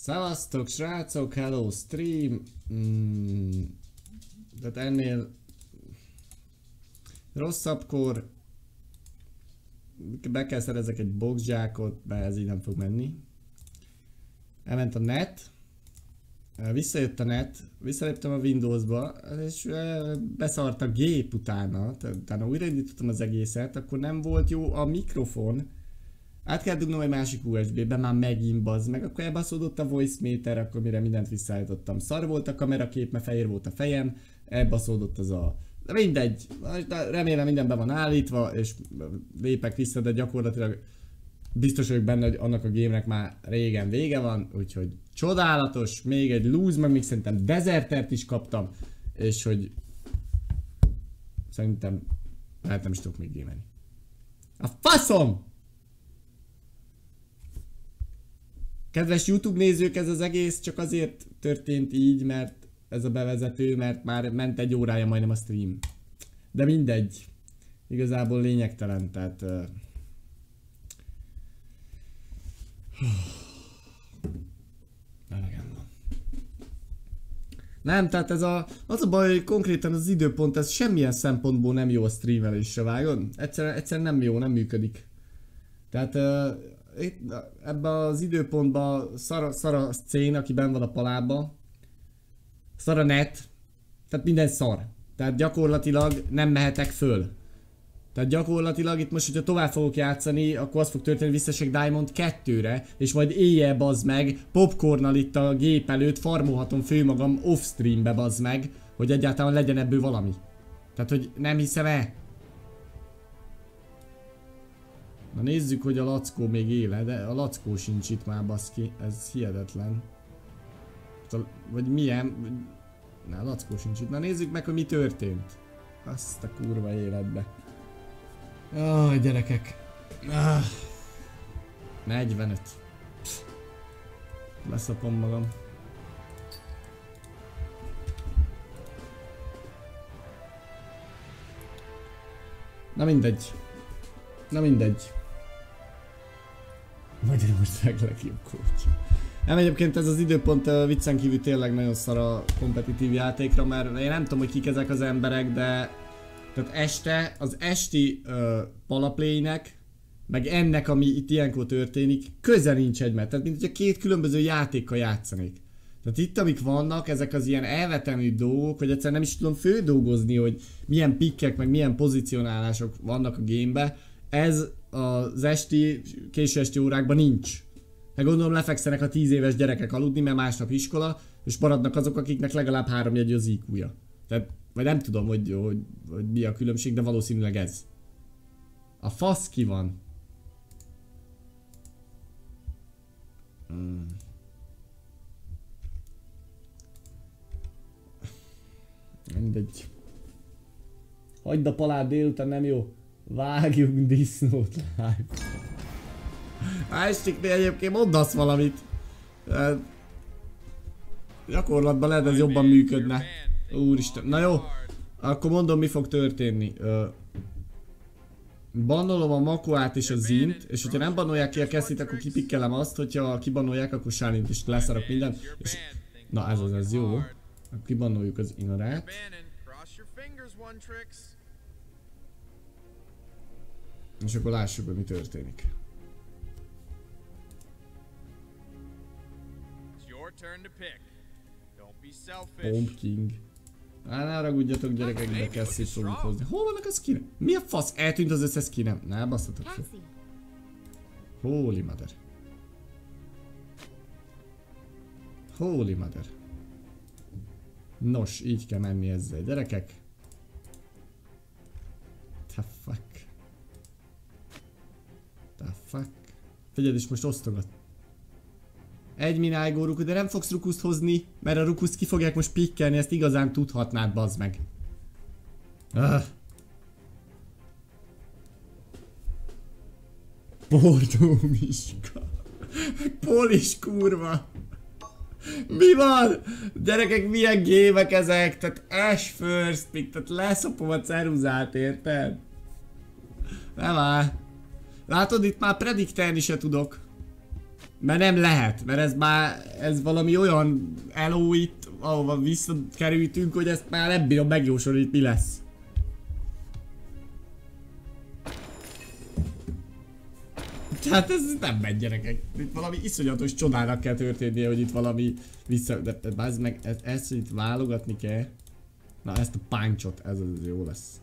Szevasztok srácok, hello stream. Tehát ennél rosszabbkor be kell szerezek egy boxzsákot, de ez így nem fog menni. Elment a net, visszajött a net, visszaléptem a Windowsba, és beszart a gép utána, utána újraindítottam az egészet, akkor nem volt jó a mikrofon. Át kell dugnom egy másik USB-be, már megint bazd meg, akkor elbaszódott a voice meter, akkor mire mindent visszaállítottam. Szar volt a kamerakép, mert fehér volt a fejem, elbaszódott az a... De mindegy, remélem minden be van állítva, és lépek vissza, de gyakorlatilag biztos vagyok benne, hogy annak a gémnek már régen vége van, úgyhogy csodálatos, még egy lose, meg még szerintem Desertert is kaptam, és hogy szerintem hát nem is tudok még gémelni. A faszom! Kedves YouTube nézők, ez az egész csak azért történt így, mert ez a bevezető, mert már ment egy órája majdnem a stream. De mindegy. Igazából lényegtelen, tehát... Elegem van. Nem, tehát ez az a baj, hogy konkrétan az időpont, ez semmilyen szempontból nem jó a streamelésre, vágod? Egyszerűen nem jó, nem működik. Tehát... ebben az időpontban szar a szén, aki benn van a palába, szar a net, tehát minden szar. Tehát gyakorlatilag nem mehetek föl. Tehát gyakorlatilag itt most, hogyha tovább fogok játszani, akkor az fog történni, hogy visszaesek Diamond 2-re, és majd éjjel bazd meg, popcornnal itt a gép előtt farmolhatom főmagam off-streambe bazd meg, hogy egyáltalán legyen ebből valami. Tehát, hogy nem hiszem el. Na nézzük, hogy a Lackó még éle, de a Lackó sincs itt már, baszki, ez hihetetlen. Vagy milyen... Na, a Lackó sincs itt. Na nézzük meg, hogy mi történt. Azt a kurva életbe. Jaj, gyerekek. 45. Leszapom magam. Na mindegy. Na mindegy. Magyarország legjobb coach. Nem, egyébként ez az időpont viccen kívül tényleg nagyon szar a kompetitív játékra, mert én nem tudom, hogy kik ezek az emberek, de tehát este, az esti palaplaynek, meg ennek, ami itt ilyenkor történik, köze nincs egymás. Tehát mint hogyha két különböző játékkal játszanék. Tehát itt amik vannak, ezek az ilyen elvetemű dolgok, hogy egyszerűen nem is tudom földolgozni, hogy milyen pikkek, meg milyen pozicionálások vannak a gamebe. Ez az esti, késő esti órákban nincs. Hát gondolom lefekszenek a 10 éves gyerekek aludni, mert másnap iskola, és maradnak azok, akiknek legalább 3 jegyű az IQ-ja. Tehát, vagy nem tudom, hogy mi a különbség, de valószínűleg ez. A fasz ki van. Mindegy. Hagyd a palát délután, nem jó. Vágjunk disznót live. Estiknél egyébként mondasz valamit. Gyakorlatban lehet ez jobban működne. Úristen, na jó. Akkor mondom, mi fog történni. Bannolom a Makuát és a Zint, és hogyha nem banolják ki a Cassie-t, akkor kipikkelem azt, hogyha kibanolják, akkor Sálint is leszarok mindent. És... Na ez jó. Akkor kibanoljuk az Inorát. És akkor lássuk, hogy mi történik. Bomb King. Ne haragudjatok gyerekek, de Cassie-t fogunk hozni. Hol vannak a skinek? Mi a fasz? Eltűnt az összes skinem. Ne basszatok fel. Holy mother. Holy mother. Nos, így kell menni ezzel, gyerekek. The fuck. The fuck. Figyeld, és most osztogat. Egy minájgó ruku, de nem fogsz rukuszt hozni, mert a rukuszt ki fogják most pikkelni, ezt igazán tudhatnád, bazd meg. Bordó Miska. Polis kurva. Mi van? Gyerekek, milyen gémek ezek? Tehát Ash first pick, tehát leszopom a ceruzát, érted? Nem áll. Látod, itt már prediktelni se tudok. Mert nem lehet, mert ez valami olyan eló itt, ahova visszakerültünk, hogy ezt már nem bírom megjósolni, hogy mi lesz. Hát ez nem megy, gyerekek. Itt valami iszonyatos csodának kell történnie, hogy itt valami vissza... De bázd meg, ezt itt válogatni kell. Na ezt a punchot, ez az jó lesz.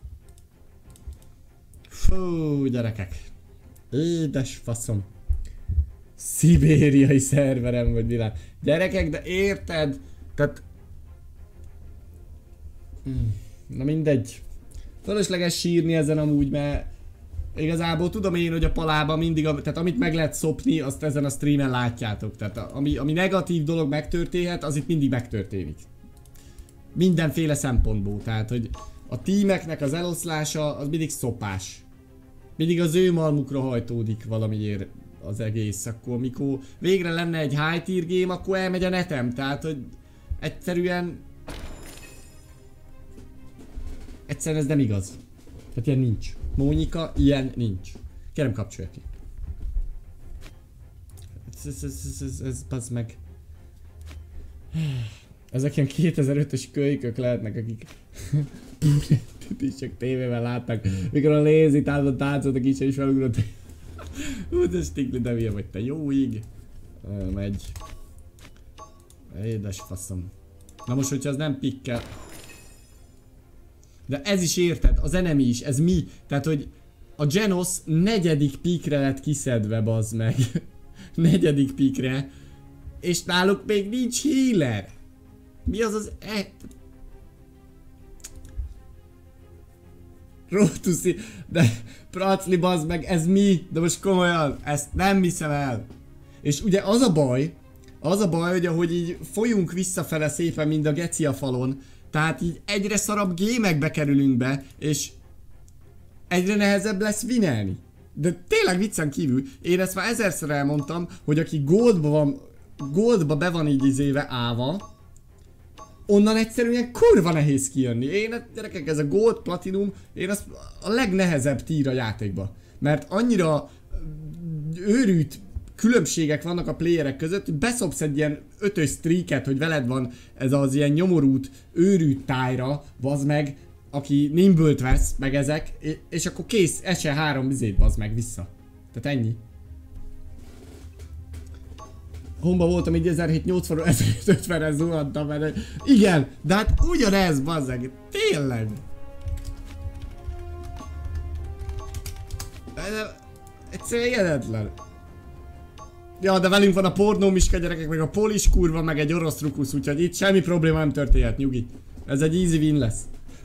Fú, gyerekek. Édes faszom. Szibériai szerverem vagy világ. Gyerekek, de érted? Tehát... Na mindegy. Fölösleges sírni ezen amúgy, mert... Igazából tudom én, hogy a palában mindig, tehát amit meg lehet szopni, azt ezen a streamen látjátok. Tehát ami negatív dolog megtörténhet, az itt mindig megtörténik. Mindenféle szempontból, tehát hogy a tímeknek az eloszlása az mindig szopás. Mindig az ő malmukra hajtódik valamiért az egész, akkor mikor végre lenne egy high tier game, akkor elmegy a netem, tehát hogy egyszerűen ez nem igaz. Tehát ilyen nincs. Mónika, ilyen nincs. Kérem, kapcsolja ki. Ez bazd meg. Ezek ilyen 2005-ös kölykök lehetnek, akik is csak tévében láttak, mikor a Lazy Town-on táncoltak is, és felugrott. Hú, de Stigli, de milyen vagy te, jó íg. Megy. Édes faszom. Na most, hogyha az nem pikkel. De ez is érted, az enemy is, ez mi? Tehát, hogy a Genos 4. pikre lett kiszedve, bazd meg. 4. pikre. És náluk még nincs healer. Mi az az Rótuszi, de Pracli, bazd meg, ez mi? De most komolyan, ezt nem hiszem el. És ugye az a baj, hogy ahogy így folyunk visszafele szépen, mint a geci a falon, tehát így egyre szarabb gémekbe kerülünk be, és egyre nehezebb lesz winelni. De tényleg viccen kívül, én ezt már 1000-szer elmondtam, hogy aki goldba be van így izéve állva, onnan egyszerűen kurva nehéz kijönni. Gyerekek, ez a gold, platinum, én azt a legnehezebb tier a játékba. Mert annyira őrült különbségek vannak a playerek között, hogy beszopsz egy ilyen 5-ös streaket, hogy veled van ez az ilyen nyomorút, őrült tájra, bazd meg, aki nimbölt vesz, meg ezek, és akkor kész, ese 3 bizét, bazd meg, vissza. Tehát ennyi. Homba voltam így 1780-ról 1750-re zuhantam, mert igen, de hát ugyanez, bazd meg, tényleg. Egyszerűen hihetetlen. Ja, de velünk van a pornómiska, gyerekek, meg a polis kurva, meg egy orosz rukusz, úgyhogy itt semmi probléma nem történhet, nyugi. Ez egy easy win lesz.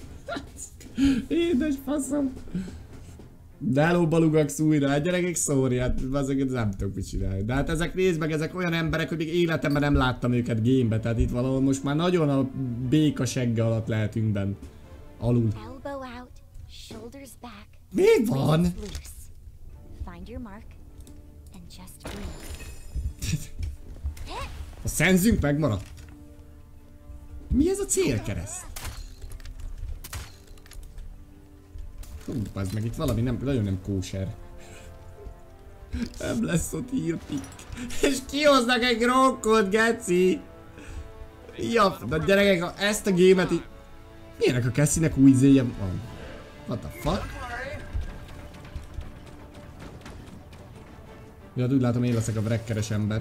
Édes faszom. De elóbalugaksz újra, hát gyerekek, sorry, hát azért nem tudok mit csinálni. De hát ezek, nézd meg, ezek olyan emberek, hogy még életemben nem láttam őket gamebe, tehát itt valahol most már nagyon a béka segge alatt lehetünk benn. Alul. Mi van? A szenzünk megmaradt. Mi ez a célkereszt? Hú, ez meg itt valami nagyon nem kóser. Nem lesz ott hírpik. És kihoznak egy rokkot, geci! Ja, de gyerekek, ha ezt a gémet így... Milyenek a Cassie-nek új zéje van? What the fuck? Ja, úgy látom, én leszek a wreckeres ember.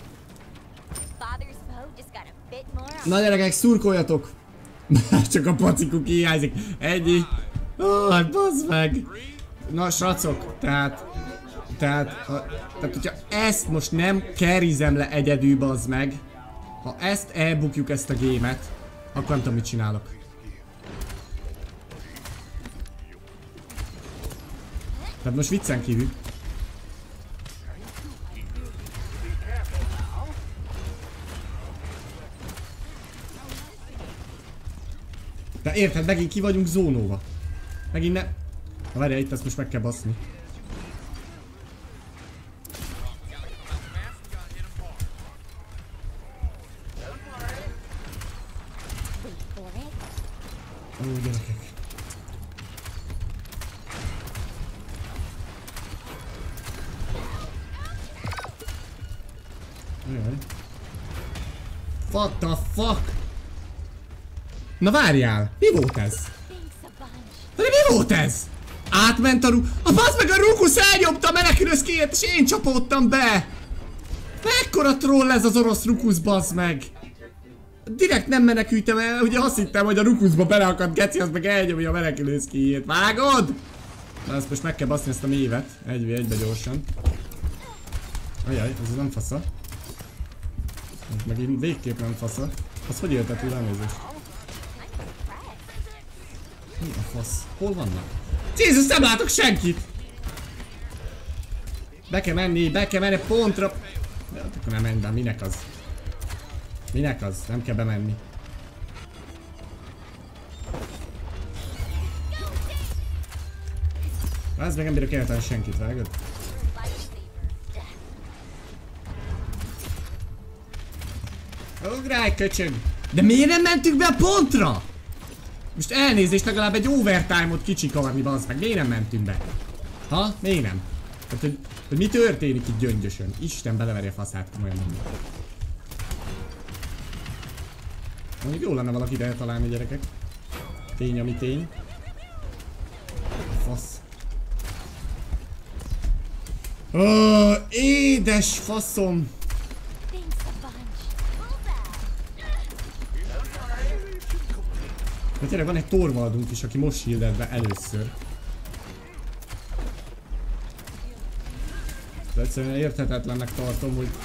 Na gyerekek, szurkoljatok! Már csak a pacikuk hiányzik. Ennyi. Ó, hát bazd meg! Na srácok, tehát hogyha ezt most nem kerizem le egyedül, bazd meg, ha ezt elbukjuk, ezt a gémet, akkor nem tudom, mit csinálok. Tehát most viccen kívül. De érted, megint ki vagyunk zónóva. Megint ne... Na várjál, itt ezt most meg kell baszni. Ó, gyerekek. Ajaj. What the fuck? Na várjál! Mi volt ez? De mi volt ez? Átment a bazd meg, a Rukus elnyomta a menekülőszkéjét és én csapódtam be! Mekkora troll ez az orosz Rukus, bazd meg! Direkt nem menekültem el, ugye azt hittem, hogy a Rukuszba beleakadt geci, az meg elnyomja a menekülőszkéjét. Vágod? Na ezt most meg kell baszni ezt a mévet. 1v1-be gyorsan. Ajaj, ez nem fasza. Meg így végképp nem fasza. Az hogy éltet túl, elnézést? Mi a fasz? Hol vannak? Jézus, nem látok senkit! Be kell menni pontra. De akkor nem menj be, minek az? Minek az? Nem kell bemenni. Ez meg nem bírok eltenni senkit, vágod? Ugrálj, köcsög! De miért nem mentünk be a pontra? Most elnézést, legalább egy overtime-ot kicsikarni, bazd meg. Miért nem mentünk be? Ha? Miért nem? Tehát, hogy mi történik itt Gyöngyösön? Isten beleveri a faszát, komolyan mondom. Mondjuk jó lenne valaki ide találni, gyerekek. Tény, ami tény. Fasz. Édes faszom! De tényleg van egy Torvaldunk is, aki most hildelt be először. De egyszerűen érthetetlennek tartom, hogy...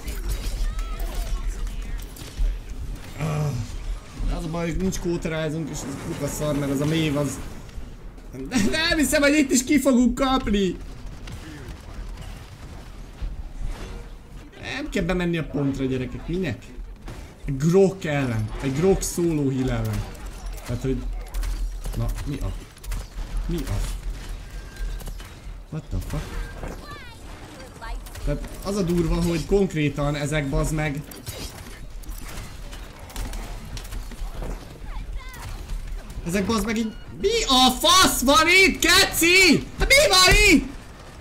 Az a baj, hogy nincs kóterázunk, és ez kurva szar, mert az a mév az... De nem hiszem, hogy itt is ki fogunk kapni! Nem kell bemenni a pontra, gyerekek, minek? Egy Grok ellen, egy Grok szóló heal ellen. Tehát, hogy... Na, mi a... Mi a... What the fuck? Tehát az a durva, hogy konkrétan ezek bazd meg... Ezek bazd meg így... Mi a fasz van itt, keci? Hát mi van itt?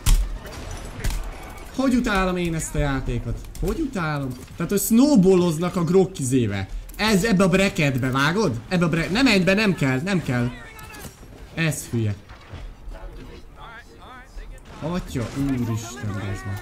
Hogy utálom én ezt a játékot? Hogy utálom? Tehát, hogy snowballoznak a Grok kizével. Ez ebbe a bracketbe, vágod? Ebbe a bracket... Nem menj be, nem kell, nem kell. Ez hülye. Atya, úristen, ez van.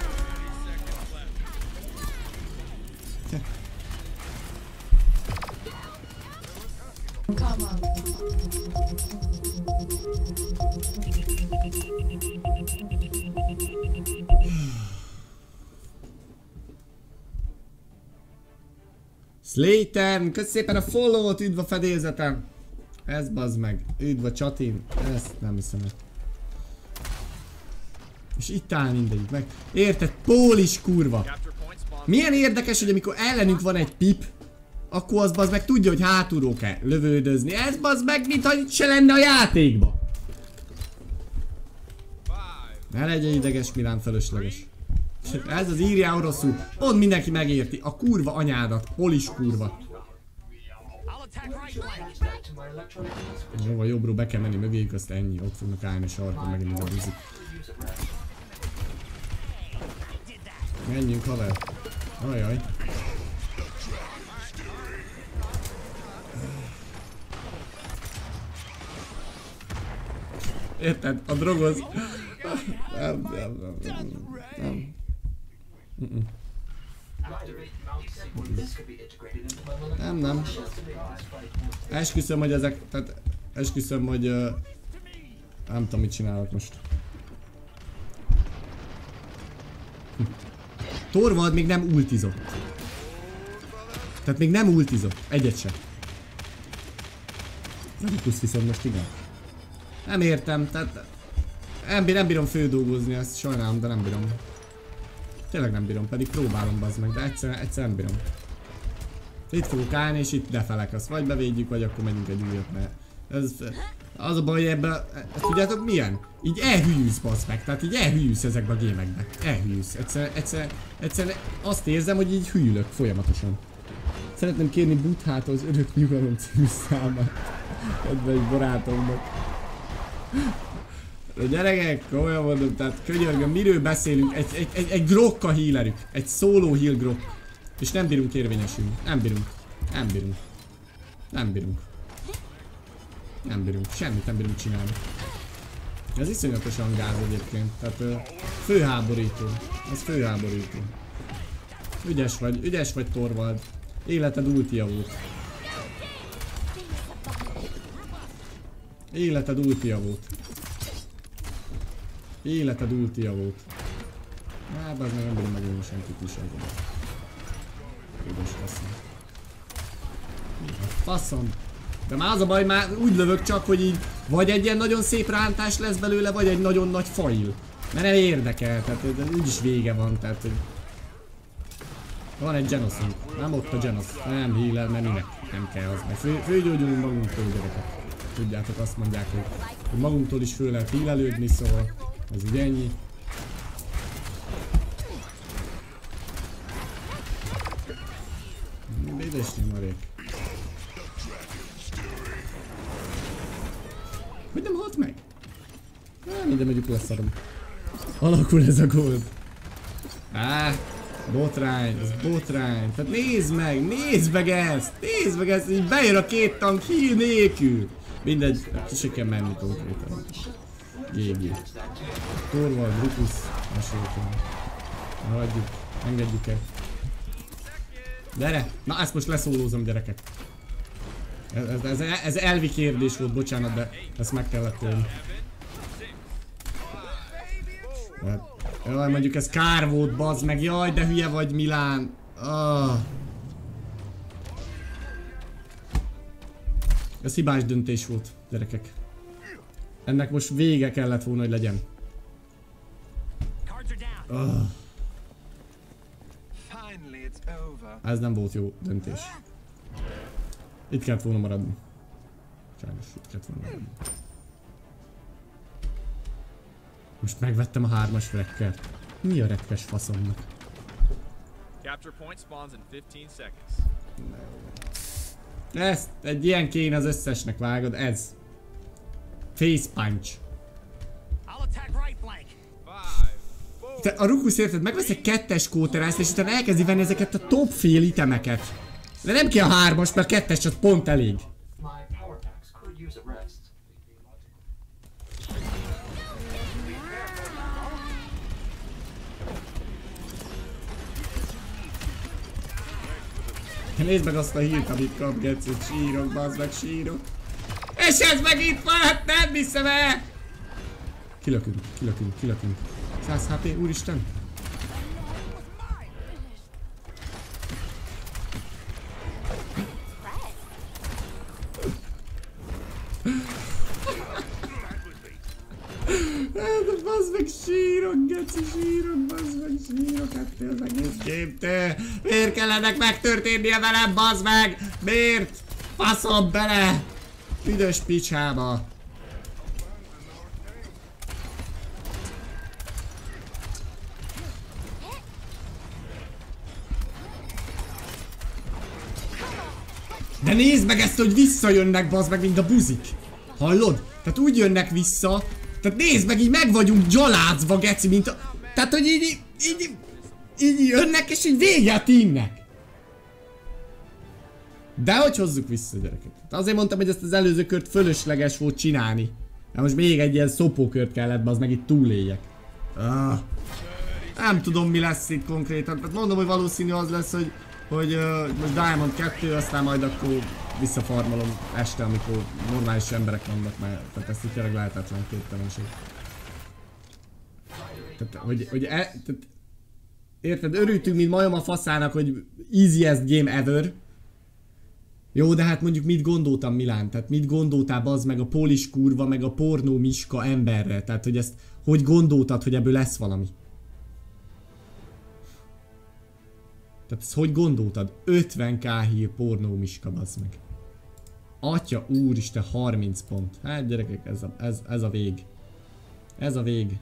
Slayton, kösz szépen a follow-ot, üdv a fedélzetem. Ez bazd meg, üdv a csatin. Ezt nem hiszem el. És itt áll mindegyik meg. Érted? Pólis kurva. Milyen érdekes, hogy amikor ellenünk van egy pip, akkor az bazd meg tudja, hogy hátulról kell lövődözni. Ez bazd meg, mintha itt se lenne a játékba. Ne legyen ideges, Milán, fölösleges. Ez az írjál oroszul. Pont mindenki megérti. A kurva anyádat. Polis kurva. Jó, a jobbról be kell menni mögéjük, azt ennyi. Ott fognak állni sarkon, megint a buzik. Menjünk, haver. Ajaj. Érted? A drogoz... Nem. Esküszöm, hogy ezek... Tehát... Esküszöm, hogy... nem tudom, mit csinálok most. Torvald még nem ultizott. Tehát még nem ultizott. Egyet sem. Rukus viszont most igen. Nem értem, tehát... Nem bírom fődolgozni ezt, sajnálom, de nem bírom. Tényleg nem bírom, pedig próbálom bazd meg, de egyszer nem bírom. Itt fogok állni és itt lefelek, azt vagy bevédjük, vagy akkor megyünk egy újat, mert... Ez... Az a baj, hogy ebben... Tudjátok milyen? Így elhűlsz bazd meg, tehát így elhűlsz ezekbe a gémekbe. Elhűlsz. Egyszer azt érzem, hogy így hűlök folyamatosan. Szeretném kérni Buthától az Örök Nyugalom című számát. Kedves barátomnak. De gyerekek, komolyan mondom, tehát könyörgöm, miről beszélünk? Egy Grokka healerük. Egy solo heal Grok. És nem bírunk érvényesülni. Nem bírunk. Nem bírunk. Nem bírunk. Nem bírunk. Semmit nem bírunk csinálni. Ez iszonyatosan gáz egyébként. Tehát főháborító. Ez főháborító. Ügyes vagy Torvald. Életed ultia volt. Életed ultia volt. Életed ultia volt. Hát az meg nem bírom megölni senkit is ezzel. Ügyes faszom. Faszom. De már az a baj, már úgy lövök csak, hogy így vagy egy ilyen nagyon szép rántás lesz belőle, vagy egy nagyon nagy fail. Mert nem érdekel, tehát úgyis vége van, tehát hogy... Van egy genoszunk. Nem ott a genosz. Nem healer, mert minek. Nem kell az. Meg főgyógyulunk magunktól, gyerekek. Tudjátok, azt mondják, hogy magunktól is föl lehet healelődni, szóval ez ugye ennyi. Édes nyomorék. Hogy nem halt meg? Minden mondjuk leszarom. Alakul ez a gold. Botrány, ez botrány. Tehát nézd meg ezt, így bejön a két tank heal nélkül. Mindegy, se kell menni konkrétan. GG. Torvald, Rukus, meséltem. Hagyjuk, engedjük el. Gyere! Na ezt most leszólózom, gyerekek. Ez elvi kérdés volt, bocsánat, de ezt meg kellett tenni. Jaj, mondjuk ez kár volt, bazd meg, jaj, de hülye vagy, Milán. Ez hibás döntés volt, gyerekek. Ennek most vége kellett volna, hogy legyen. Ez nem volt jó döntés. Itt kellett volna maradni. Sajnos itt kellett volna maradni. Most megvettem a 3-as wreckert. Mi a rekkes faszomnak? Ezt egy ilyen kéne az összesnek, vágod, ez. Face punch. Te a Rukus érted, megvesz egy 2-es kóterást és utána elkezdi venni ezeket a top fél itemeket. De nem kell a 3-as, mert 2-es csak pont elég. Nézd meg azt a hírt, amit kap, Geci, sírok, bazd meg, sírok. És ez meg itt van, hát nem hiszem el! Kilökünk. 100 HP, úristen! Hát bazd meg, sírok, Geci, bazd meg, hát az egész képtől. Miért kellene megtörténnie velem, bazd meg? Miért? Faszom bele! Üdös picsába! De nézd meg ezt, hogy visszajönnek, bazd meg, mint a buzik! Hallod? Tehát úgy jönnek vissza. Tehát nézd meg, így meg vagyunk gyalázva, Geci, mint a... Tehát, hogy így jönnek, és így vége a teamnek. De hogy hozzuk vissza, gyerekek? Azért mondtam, hogy ezt az előző kört fölösleges volt csinálni. De most még egy ilyen szopókört kellett, az meg itt túléljek. Nem tudom, mi lesz itt konkrétan. Tehát mondom, hogy valószínű az lesz, hogy most Diamond 2, aztán majd akkor visszafarmolom este, amikor normális emberek vannak, mert tehát ezt itt tényleg lehetetlen képtelenség. Tehát, érted, örültünk, mint majom a faszának, hogy easiest game ever. Jó, de hát mondjuk mit gondoltam, Milán? Tehát mit gondoltál, bazd meg a polis kurva, meg a pornó miska emberre? Tehát, hogy ezt hogy gondoltad, hogy ebből lesz valami? Tehát ezt hogy gondoltad? 50k heal pornó miska, bazd meg. Atya úristen, 30 pont. Hát gyerekek, ez a vég. Ez a vég.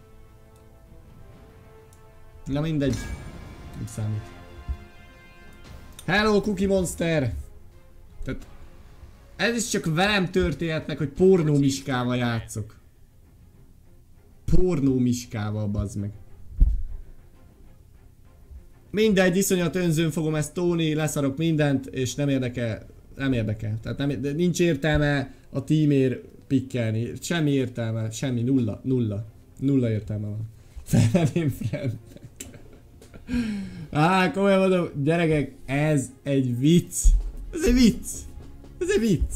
Na mindegy. Nem számít. Hello, Cookie Monster! Tehát ez is csak velem történhet meg, hogy pornó miskával játszok. Pornó miskával, bazd meg. Mindegy, iszonyat önzőn fogom ezt tolni, leszarok mindent, és nem érdekel. Nem érdekel. Tehát nem, nincs értelme a tímért pikkelni. Semmi értelme, semmi, nulla, nulla. Nulla értelme van. Felveném friendnek. Komolyan mondom, gyerekek, ez egy vicc. Ez egy vicc. Ez egy vicc.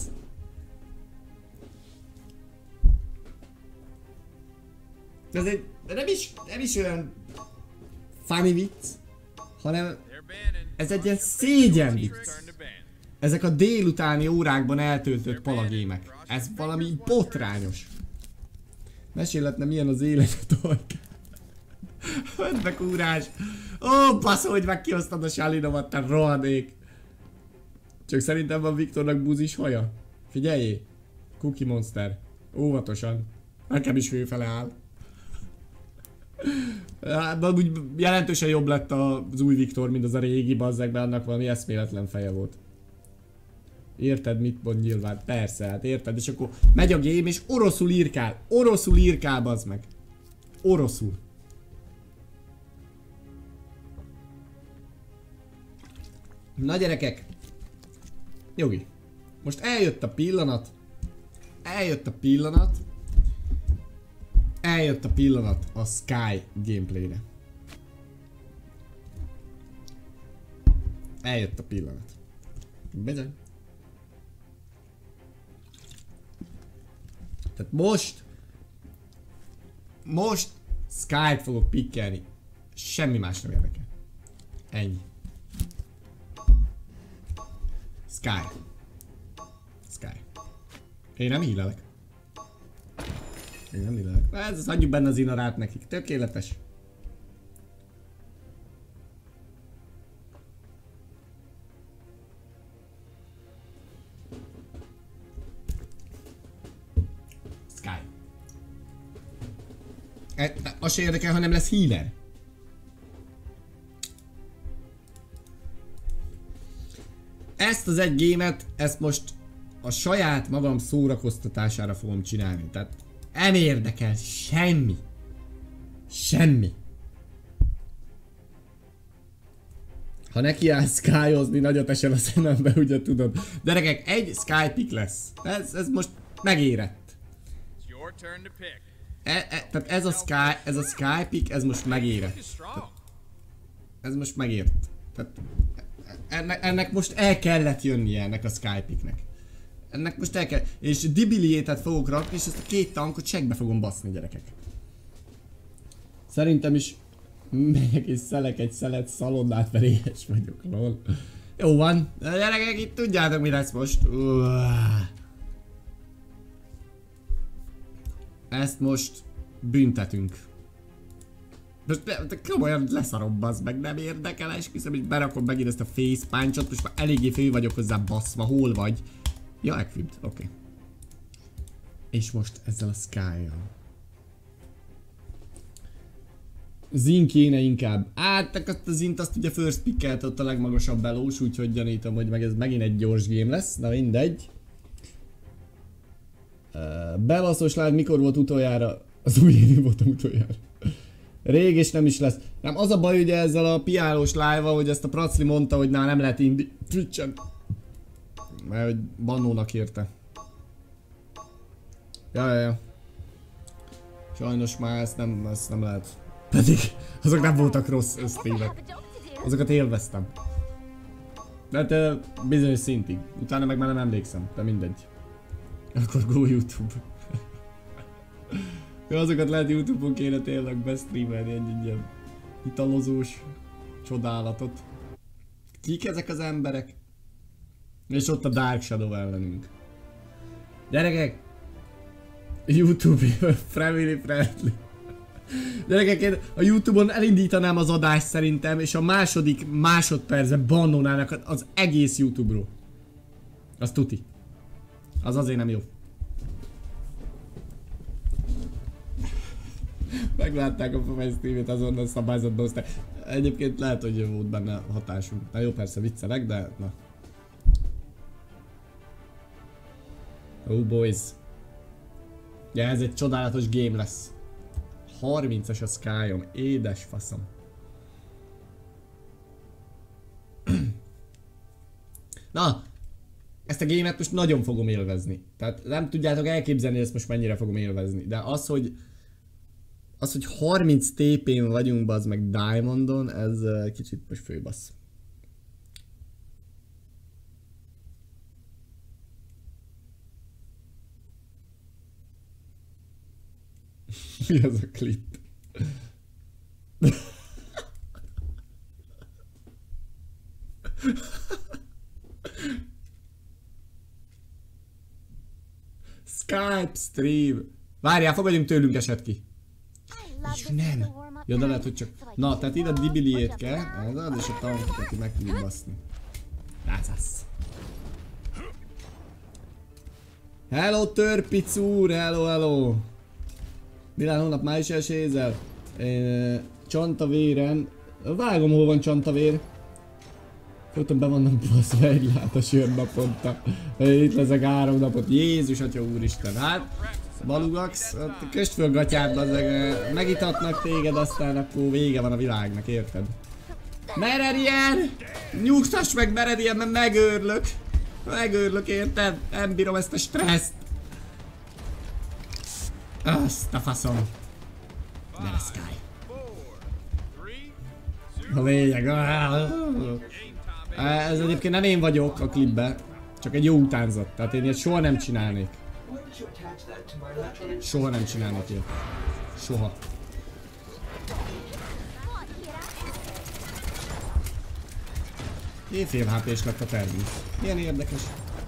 Ez egy, nem is olyan funny vicc, hanem ez egy ilyen szégyen vicc. Ezek a délutáni órákban eltöltött palagémek. Ez valami botrányos. Mesélhetne milyen az élet a Vedd meg úrás! Ó, basz, hogy meg kihoztad a Salinomat, te rohadék! Csak szerintem van Viktornak buzis haja. Figyeljé! Cookie Monster. Óvatosan. Nekem is főfele áll. De úgy jelentősen jobb lett az új Viktor, mint az a régi, bazzegben, annak valami eszméletlen feje volt. Érted, mit mond nyilván? Persze, hát érted, és akkor megy a game és oroszul írkál. Oroszul írkál, bazd meg. Oroszul. Na gyerekek. Jogi. Most eljött a pillanat. Eljött a pillanat. Eljött a pillanat a Sky gameplayre. Eljött a pillanat. Bizony. Tehát most Sky-t fogok pikkelni. Semmi más nem érdekel. Ennyi. Sky. Sky. Én nem hílelek. Én nem hílelek. Ez adjuk benne az inarát nekik. Tökéletes. Sky. Az se érdekel, ha nem lesz healer. Ezt az egy gémet, ezt most a saját magam szórakoztatására fogom csinálni. Tehát nem érdekel semmi. Semmi. Ha nekiállsz skyozni, nagyot esel a szemembe, ugye tudod. Gyerekek, egy sky pick lesz. Ez most megérett. Tehát ez a sky pick, ez most megérett. Ez most megért. Tehát ennek most el kellett jönnie, ennek a sky picknek. Ennek most el kell. És Dibiliétet fogok rakni, és ezt a két tankot segbe fogom baszni, gyerekek. Szerintem is megyek és szelek egy szelet szalonnát, mert éhes vagyok, lol. Jó van, de gyerekek, itt tudjátok mi lesz most. Ezt most büntetünk. Most komolyan leszarom, bazd meg, nem érdekel, esküszöm, és berakom megint ezt a face punch-ot, most már eléggé fő vagyok hozzá baszva, hol vagy? Ja, equipped, oké. És most ezzel a Sky-jal. Zin kéne inkább. Azt a Zint azt ugye first pickelt ott a legmagasabb belós, úgyhogy gyanítom, hogy meg ez megint egy gyors game lesz, na mindegy. Bevaszos lád, mikor volt utoljára? Az új évű voltam utoljára. Rég és nem is lesz. Nem, az a baj ugye ezzel a piálós live-val, hogy ezt a Pracli mondta, hogy nem lehet indi Twitch-en. Mert hogy bannónak érte. Ja. Sajnos már ezt nem lehet. Pedig azok nem voltak rossz streamek. Azokat élveztem. De hát bizonyos szintig. Utána meg már nem emlékszem, de mindegy. Akkor go YouTube. Azokat lehet YouTube-on kéne tényleg bestreamelni egy ilyen italozós csodálatot. Kik ezek az emberek? És ott a Dark Shadow ellenünk. Gyerekek! YouTube family friendly. Gyerekek, én a YouTube-on elindítanám az adást szerintem, és a második másodpercben bannolnának az egész YouTube-ról. Az tuti. Az azért nem jó. Meglátták a Profile streamét, azonnal szabályzatba hozták. Egyébként lehet, hogy volt benne hatásunk. Na jó, persze viccelek, de na. Oh boys. Ja, ez egy csodálatos game lesz. 30-as a Skyom, édes faszom. Na, ezt a gémet most nagyon fogom élvezni. Tehát nem tudjátok elképzelni, ezt most mennyire fogom élvezni. De az, hogy 30 TP-n vagyunk, bazd meg Diamondon, ez kicsit most főbassz. Mi az a klip? Skype stream. Várjál, fogadjunk tőlünk eset ki. És nem. Ja, de lehet, hogy csak... Na, tehát ide a dibiliét kell, ez és a tankokat meg tudjuk baszni. Rázász. Hello, Törpic úr, hello. Milán hónap május esélyzel. Én Csantavéren... Vágom, hol van Csantavér. Föltem be vannak baszva egy látas jön naponta. Itt leszek 3 napot. Jézus atya úristen. Hát, Balugax, köst föl gatyád, bazzeg. Megitatnak téged, aztán akkor vége van a világnak, érted? Meredjen! Nyugtass meg, meredjen, mert megőrlök. Megőrlök, érted? Nem bírom ezt a stresszt. Azt a faszom. Ne lesz Sky. A lényeg. Ez egyébként nem én vagyok a klipben, csak egy jó utánzat. Tehát én ilyet soha nem csinálnék. Soha nem csinálnék ilyet. Soha. Én fél HP-s lett a terminus. Milyen érdekes.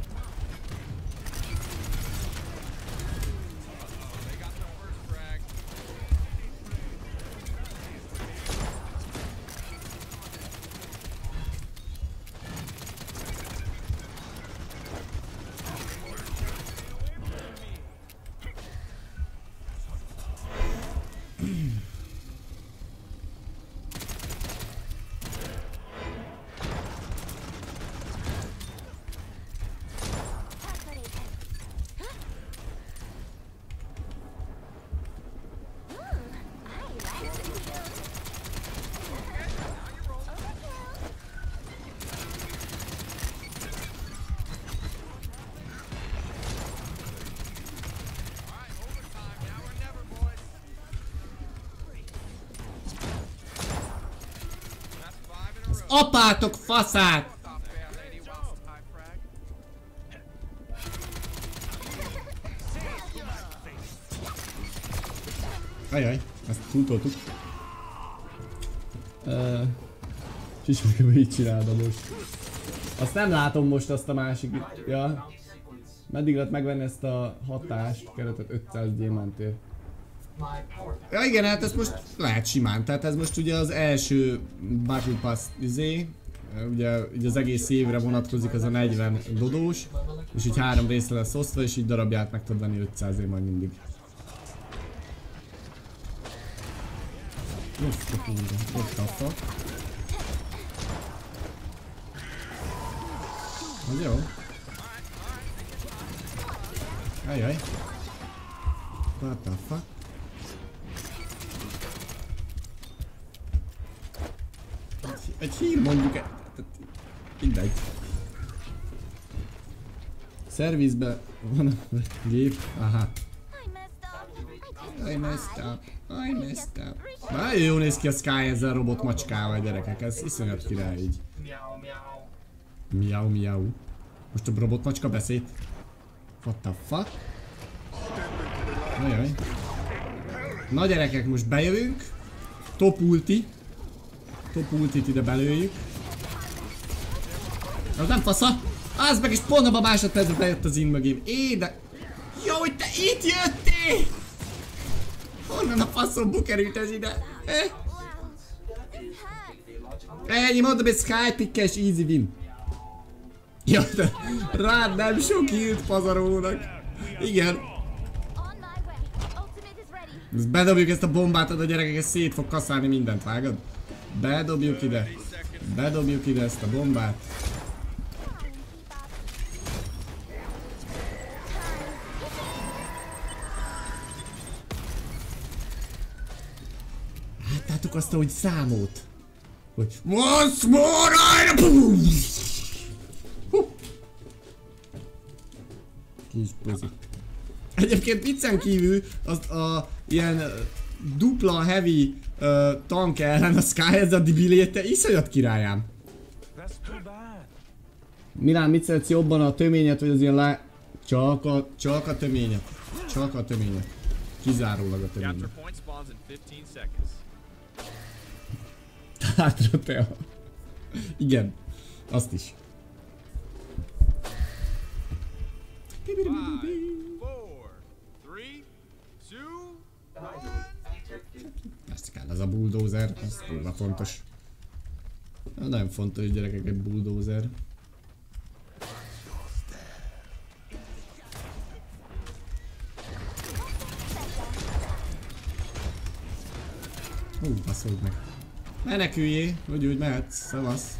Apátok faszát! Ajaj, ezt túltoltuk. Csismerkem, így csinálod most. Azt nem látom most, azt a másik. Ja. Meddig lehet megvenni ezt a hatást, keretet 500 gyémántért. Ja igen, hát ez most lehet simán, tehát ez most ugye az első Battle Pass ugye így az egész évre vonatkozik az a 40 dodós, és így 3 részre lesz osztva, és így darabját meg tudod venni 500-ért majd mindig. Azt a kúra, ott a fuck. Az jó. Ajaj. What the fuck? Egy hír mondjuk, mindegy. Szervizbe van a gép, aha. I messed up. Nagyon jól néz ki a Sky ezzel a robot macskával, gyerekek, ez iszonyat király így. Miau. Most a robot macska beszéd. What the fuck? Ajaj. Na gyerekek, most bejövünk. Top ulti. Top ultit ide belőjük. Az nem fasza! Az meg is pont abban a másodpercben bejött az in mögém. De... Jó, hogy te itt jöttél! Honnan a faszomból került ez ide? Ennyi, mondom, egy Skype-ikkes easy win. Ja, de rád nem sok hírt pazarónak. Igen. Most bedobjuk ezt a bombát, a gyerekek, ezt szét fog kaszálni mindent, vágod? Bedobjuk ide. Bedobjuk ide ezt a bombát. Láttátok azt, hogy számolt? Hogy once more I... Ki is pozi. Egyébként viccen kívül az a ilyen dupla heavy tank ellen a Sky, ez a Debiliate iszonyat királyám. Milán, mit szeretsz jobban, a töményet vagy az ilyen Csak a töményet. Csak a töményet. Kizárólag a töményet. Hátra te. Igen. Azt is. Ezt kell, ez a bulldozer, ez kurva fontos. Nagyon fontos, gyerekek, egy bulldozer. Baszold meg. Meneküljé, hogy úgy mehetsz, szavasz.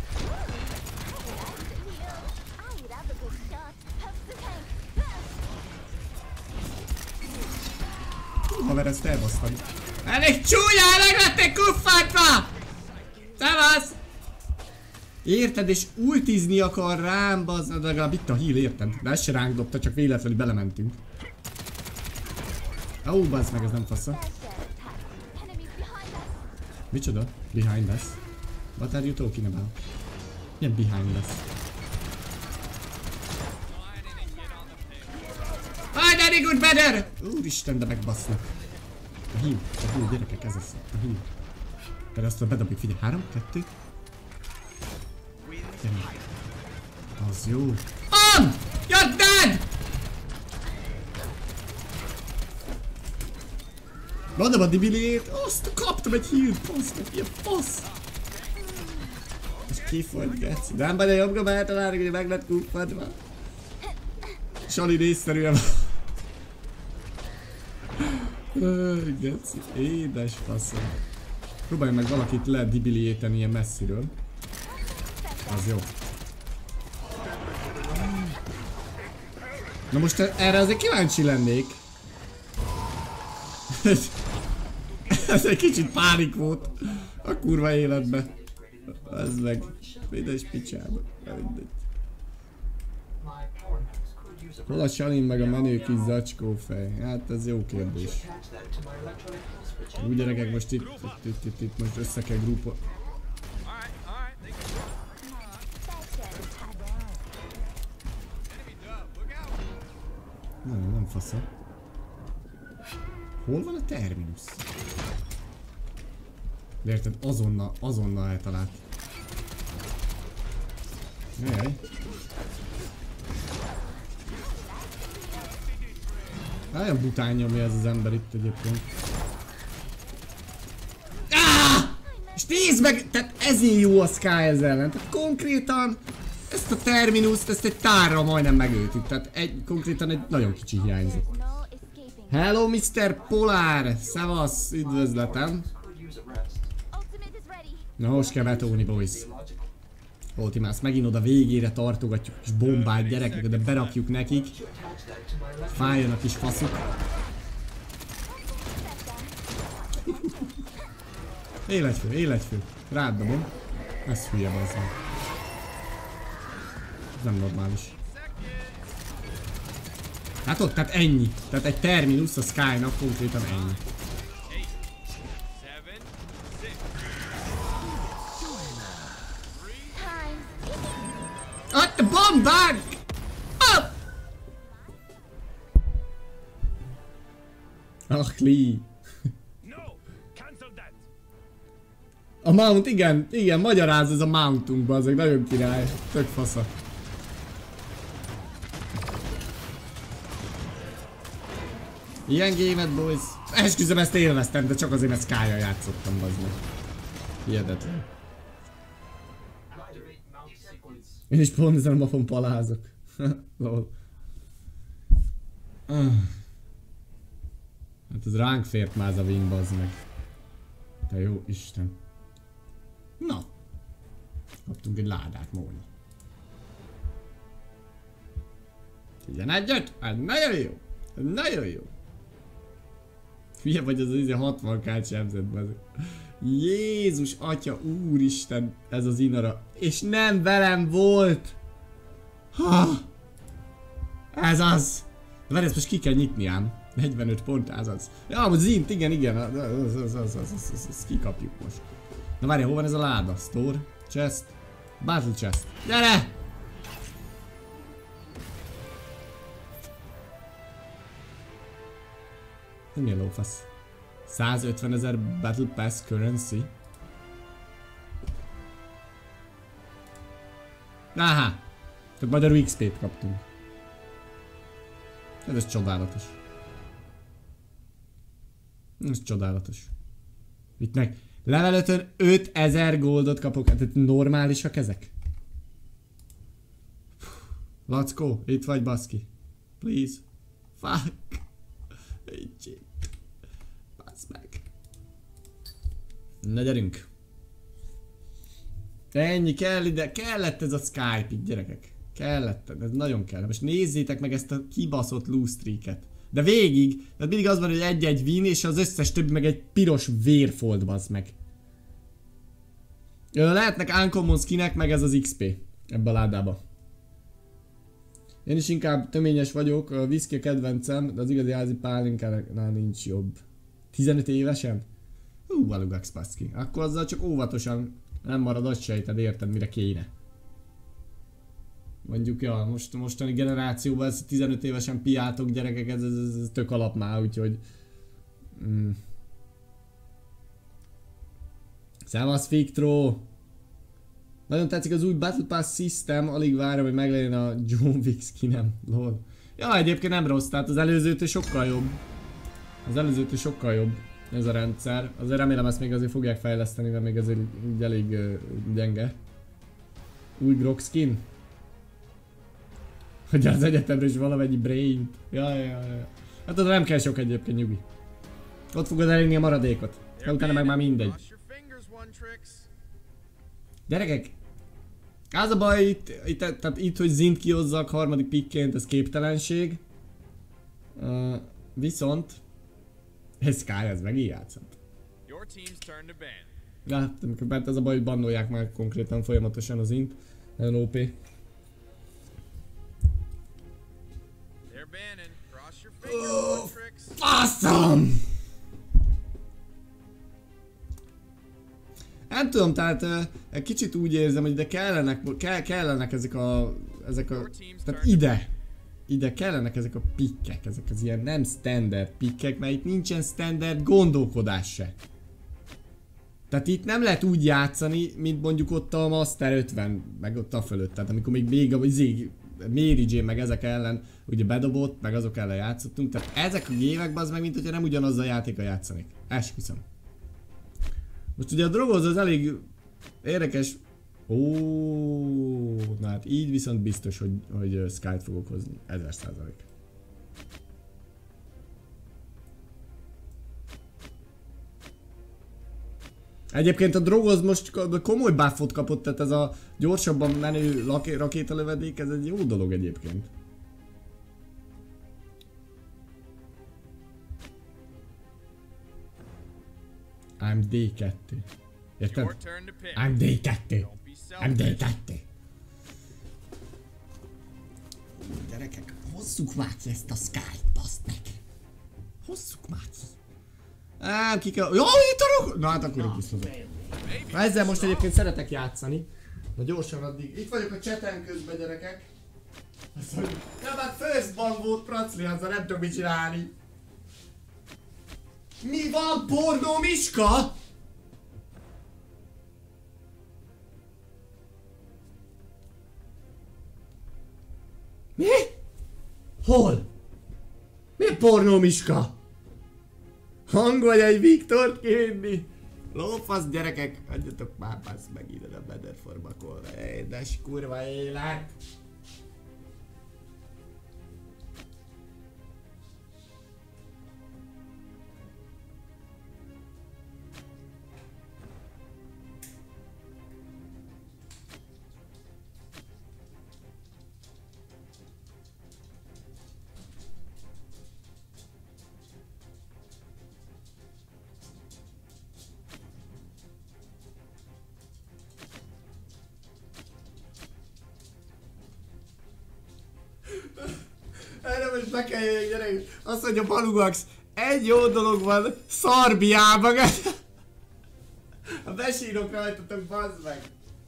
Haver, ezt elbasztam. Elég csúnyán meglették kuffantva! Szevasz! Érted, és ultizni akar rám, bazd, de legalább itt a heal, érted? De ezt se ránk dobta, csak véletlenül belementünk. Ó, bazd meg, ez nem fasza. Micsoda? Behind us? What are you talking about? Milyen behind us? Very good better! Úristen, de megbasznak. A heal, gyerekek, ez az. A heal. Pedig azt bedobjuk, figyelj, 3, 2. Az jó. You're dead! Mondom a Debiliate, azt kaptam egy heal, fasz, meg ilyen fasz! És kifolyt, geci. De nem benne jobbra behetalálni, hogy meg lett kuppantva. Sali részszerűen van. Geci, édes faszom. Próbálj meg valakit Debiliate-en ilyen messziről. Az jó. Na most erre azért kíváncsi lennék. Ez egy kicsit pánik volt a kurva életbe. Ez meg édes picsába. Hol a Salin meg a menő kis zacskófej? Hát ez jó kérdés. Úgy gyerekek, most itt most össze kell grupolni. Nem fasza. Hol van a terminus? De érted, azonnal eltalált. Jaj. Nagyon bután nyomja ez az ember itt egyébként. És nézd meg! Tehát ezért jó a Sky ez ellen. Tehát konkrétan ezt a terminust, ezt egy tárra majdnem megöltük. Tehát konkrétan egy nagyon kicsi hiányzott. Hello Mr. Polar! Szevasz! Üdvözletem! Na most kell betolni, boys. Ultimász, megint oda végére tartogatjuk kis bombát, gyerekek, de berakjuk nekik. Fájjon a kis faszuk. Életfő. Rád dobom. Ez hülye, bazd meg. Ez nem normális. Hát ott, tehát ennyi. Tehát egy terminus a Sky-nak konkrétan ennyi. Ott a bombák! Lee. A mount, igen, magyaráz ez a mountunkba, azok nagyon király. Tök fasza. Ilyen gémet, boys. Esküszöm, ezt élveztem, de csak azért, mert Sky-jal játszottam, bazd meg. Hihetetlen. Én is pont ezen a mapon palázok. Lol. Hát ez ránk fért már az a win, bazd meg. Te jó Isten. Na. Kaptunk egy ládát, Móni. 11-et? Hát nagyon jó. Nagyon jó. Hülye vagy az 60k sebzett, bazd. Jézus atya, úristen, ez az Inara. És nem velem volt! Ha! Ez az! Várj, ezt most ki kell nyitni ám. 45 pont, az. Ja, most Zint, igen. Azt kikapjuk most. Na várj, hol van ez a láda? Store, chest, battle chest. Gyere! Ez milyen lófasz? 150 000 Battle Pass currency. Aha! Tehát magyarul XP-t kaptunk. Ez csodálatos. Ez csodálatos. Itt meg level 5-ön 5000 goldot kapok. Tehát normálisak ezek? Lackó, itt vagy baszki. Please. Fuck. Egy. Bassz meg. Na gyerünk. Ennyi kell ide, kellett ez a Skype így gyerekek. Kellett, ez nagyon kell. Most nézzétek meg ezt a kibaszott lose streaket. De végig, tehát mindig az van, hogy egy-egy win és az összes többi meg egy piros vérfolt, bazd meg. Lehetnek uncommon skinek meg ez az XP ebbe a ládába. Én is inkább töményes vagyok, a whisky a kedvencem, de az igazi házi pálinkánál nincs jobb. 15 évesen? Valugax paszki. Akkor azzal csak óvatosan, nem marad azt sejted, érted mire kéne. Mondjuk, ja, mostani generációban ez 15 évesen piáltok gyerekek, ez tök alap már, úgyhogy... Szevasz Fiktro! Nagyon tetszik az új Battle Pass System, alig várom, hogy meglegyen a John Wick skinem, lol. Ja, egyébként nem rossz, tehát az előzőtől sokkal jobb. Az előzőtől sokkal jobb ez a rendszer. Azért remélem ezt még azért fogják fejleszteni, mert még azért így elég gyenge. Új Grok skin? Hogy az egyetemre is valamennyi brain. Ja. Hát oda nem kell sok egyébként, nyugi. Ott fogod elérni a maradékot. De utána meg már mindegy. Gyerekek! Az a baj itt hogy Zint kihozzak harmadik pickként, ez képtelenség. Viszont... Ez Sky, ez megint játszott. Ja, mert ez a baj, hogy bannolják már konkrétan folyamatosan az Zint. Nagyon OP. Faszom! Nem tudom, tehát egy kicsit úgy érzem, hogy ide kellenek ezek a tehát ide kellenek ezek a pikkek, ezek az ilyen nem standard pikkek, mert itt nincsen standard gondolkodás se. Tehát itt nem lehet úgy játszani, mint mondjuk ott a Master 50, meg ott a fölött, tehát amikor még Mary Jane meg ezek ellen ugye bedobott, meg azok ellen játszottunk, tehát ezek a gépekben az meg mint hogyha nem ugyanaz a játéka játszanék. Esküszöm. Most ugye a drogoz az elég érdekes. Ó, na hát így viszont biztos, hogy Skype fogok hozni. 1000%. Egyébként a drogoz most komoly buffot kapott, tehát ez a gyorsabban menő rakétalövedék, ez egy jó dolog egyébként. I'm D2. Érted? I'm D2. I'm D2. Gyerekek, hozzuk már ki ezt a Skype, baszd meg. Hozzuk már ki. Ki kell... Jó, itt a rog... Na hát akkor egy biztos. Ezzel most egyébként szeretek játszani. Na gyorsan addig. Itt vagyok a chaten közben, gyerekek. Azt mondjuk, ja, már first ban volt pracli, azzal nem tudok mit csinálni. Mi van, pornó Miska? Mi? Hol? Mi pornó Miska? Hang vagy egy Viktort kivinni? Lófasz gyerekek, adjatok már passz meg ide a Bederforba kolra. Édes kurva élet! hogy be kell jöjjön, gyerek. Azt mondja Balugax, egy jó dolog van Szarbiában. A besírok rajtatok, bazd meg.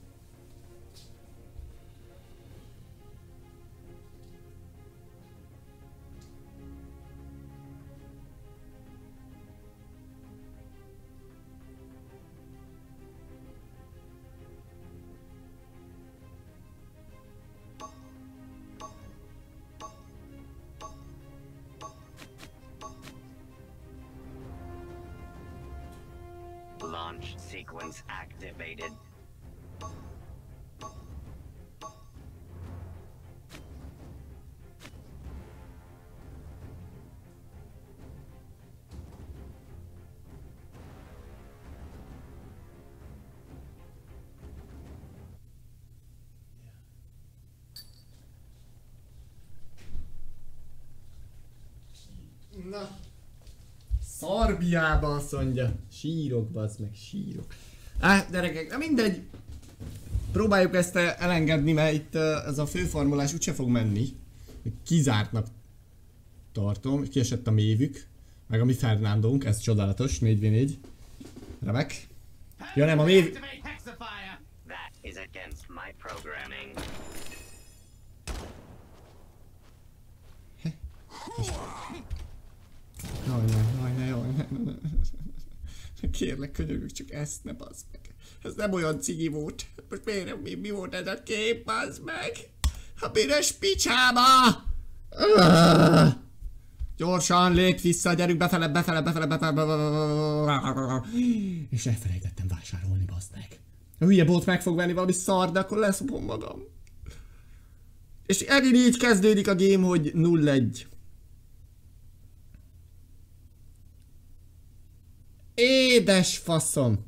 Launch sequence activated. Na. Szarbiába azt mondja. Sírok, bazd meg, sírok. Gyerekek, na mindegy. Próbáljuk ezt elengedni, mert itt ez a főformulás úgyse fog menni. Kizártnak tartom, kiesett a mévük. Meg a mi Fernándónk, ez csodálatos, 4v4. Remek. Ja nem, a mév... That is against my programming. Jaj. Kérlek, könyörgök, csak ezt ne bazd meg. Ez nem olyan cigi volt. Most miért, mi volt ez a kép, bazd meg? A büdös picsába! Gyorsan, lépj vissza, gyerünk befele. És elfelejtettem vásárolni, bazd meg. A hülye bot meg fog venni valami szar, de akkor leszopom magam. És egész így kezdődik a game, hogy 0-1. Édes faszom!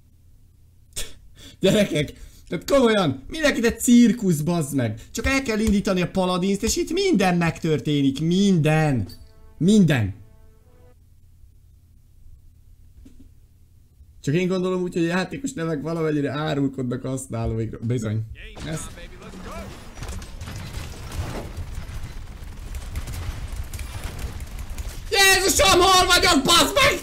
Gyerekek, tehát komolyan, mindenki egy cirkusz, bazd meg! Csak el kell indítani a paladinst, és itt minden megtörténik, minden! Csak én gondolom úgy, hogy a játékos nevek valamennyire árulkodnak a használóikra. Bizony. Ezt... Jézusom, hol vagyok, bazd meg!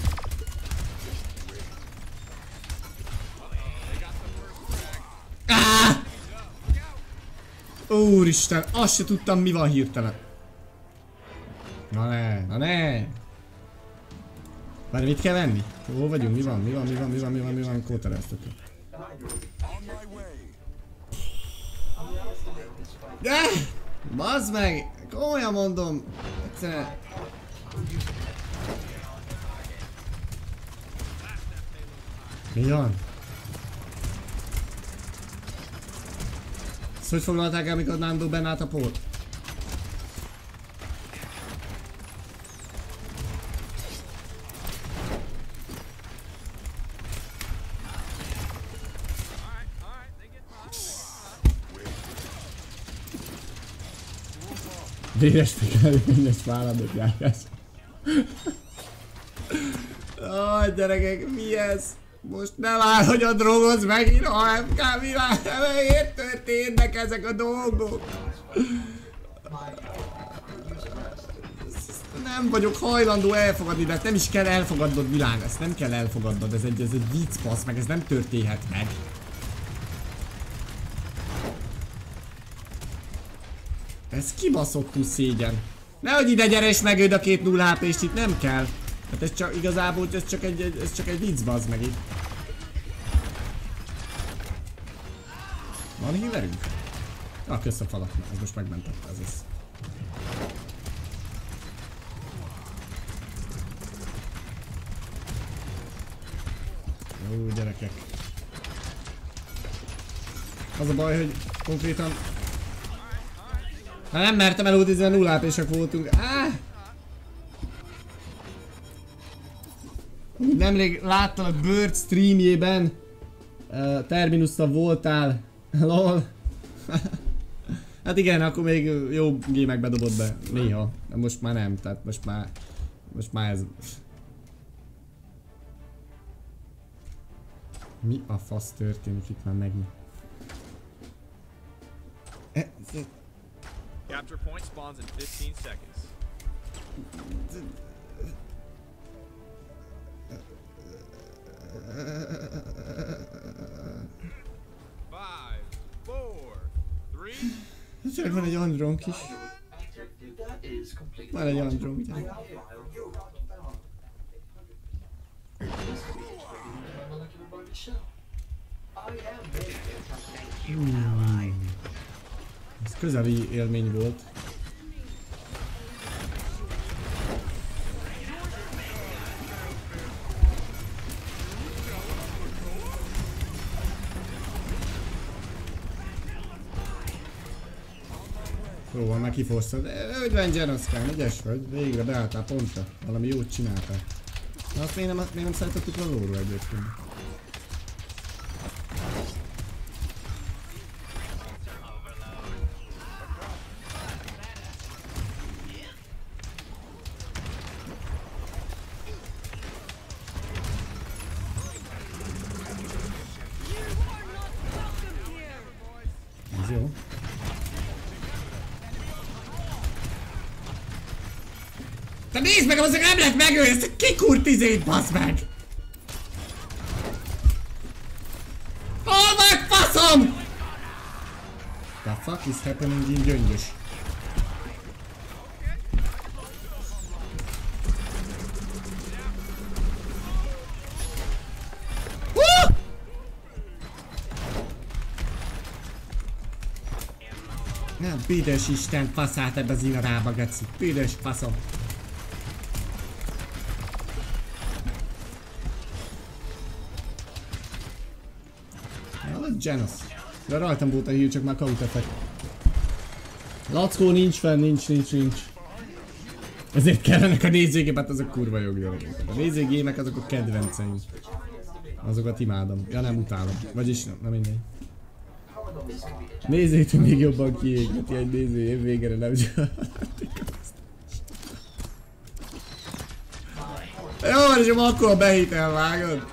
Úristen, azt se tudtam, mi van hirtelen. Na ne. Várj, mit kell venni? Hol vagyunk? Mi van? Kótereztető. De! Bazd meg! Komolyan mondom! Egyszerűen... Mi van? Ezt hogy foglalták el, mikor Nando benne állt a pót? Véres figyelményes váladok járás. Aj, gyerekek, mi ez? Most nem áll, hogy a drogoz megint a MK világ, miért történnek ezek a dolgok? Nem vagyok hajlandó elfogadni, de ezt nem is kell elfogadnod, Milán, ezt nem kell elfogadnod, ez egy vicc, passz meg, ez nem történhet meg. Ez kibaszottú szégyen. Nehogy ide gyere és megöld a 2-0 HP-st, itt nem kell. Hát ez csak igazából, ez csak egy vicc, bazd meg itt. Van híverünk? Ah, kösz a falat, ez most megmentette ez az. Jó, gyerekek. Az a baj, hogy konkrétan... Hát nem mertem elútizni, mert 0 HP-sek voltunk. Nemrég láttalak Bird streamjében. Terminusszal voltál. Lol. Hát igen, akkor még jó gémekbe dobott be. Néha. De most már nem, tehát most már ez... Mi a fasz történik itt már megint? Capture point spawns in 15 seconds. Csak van egy andronk is. Van egy andronk. Ez közeli élmény volt. Jó, van, már kiforszod. Hogy van Genoszkán, ügyes vagy, végre beálltál pontra. Valami jót csináltál. Na azt még nem szállítottuk a lóról egyébként. Ez jó. Te nézd meg, azért nem lehet megölni ezt a kikurt izét, bassz meg! Hol vagy, faszom? The fuck is happening in Gyöngyös? Nem, büdös Isten faszát ebbe az inarába, geci. Büdös faszom. Genosz. De rajtam volt a hír, csak már kaut effekt. Lackó nincs fenn, nincs. Ezért kellenek a nézőgépek, azok kurva jók gyerekek. A nézőgépek azok a kedvenceim. Azokat imádom. Ja nem utálom. Vagyis nem mindegy. Nézzétek még jobban kiégeti egy néző év végére nem csinálták azt. Jó, és akkor behitel vágod.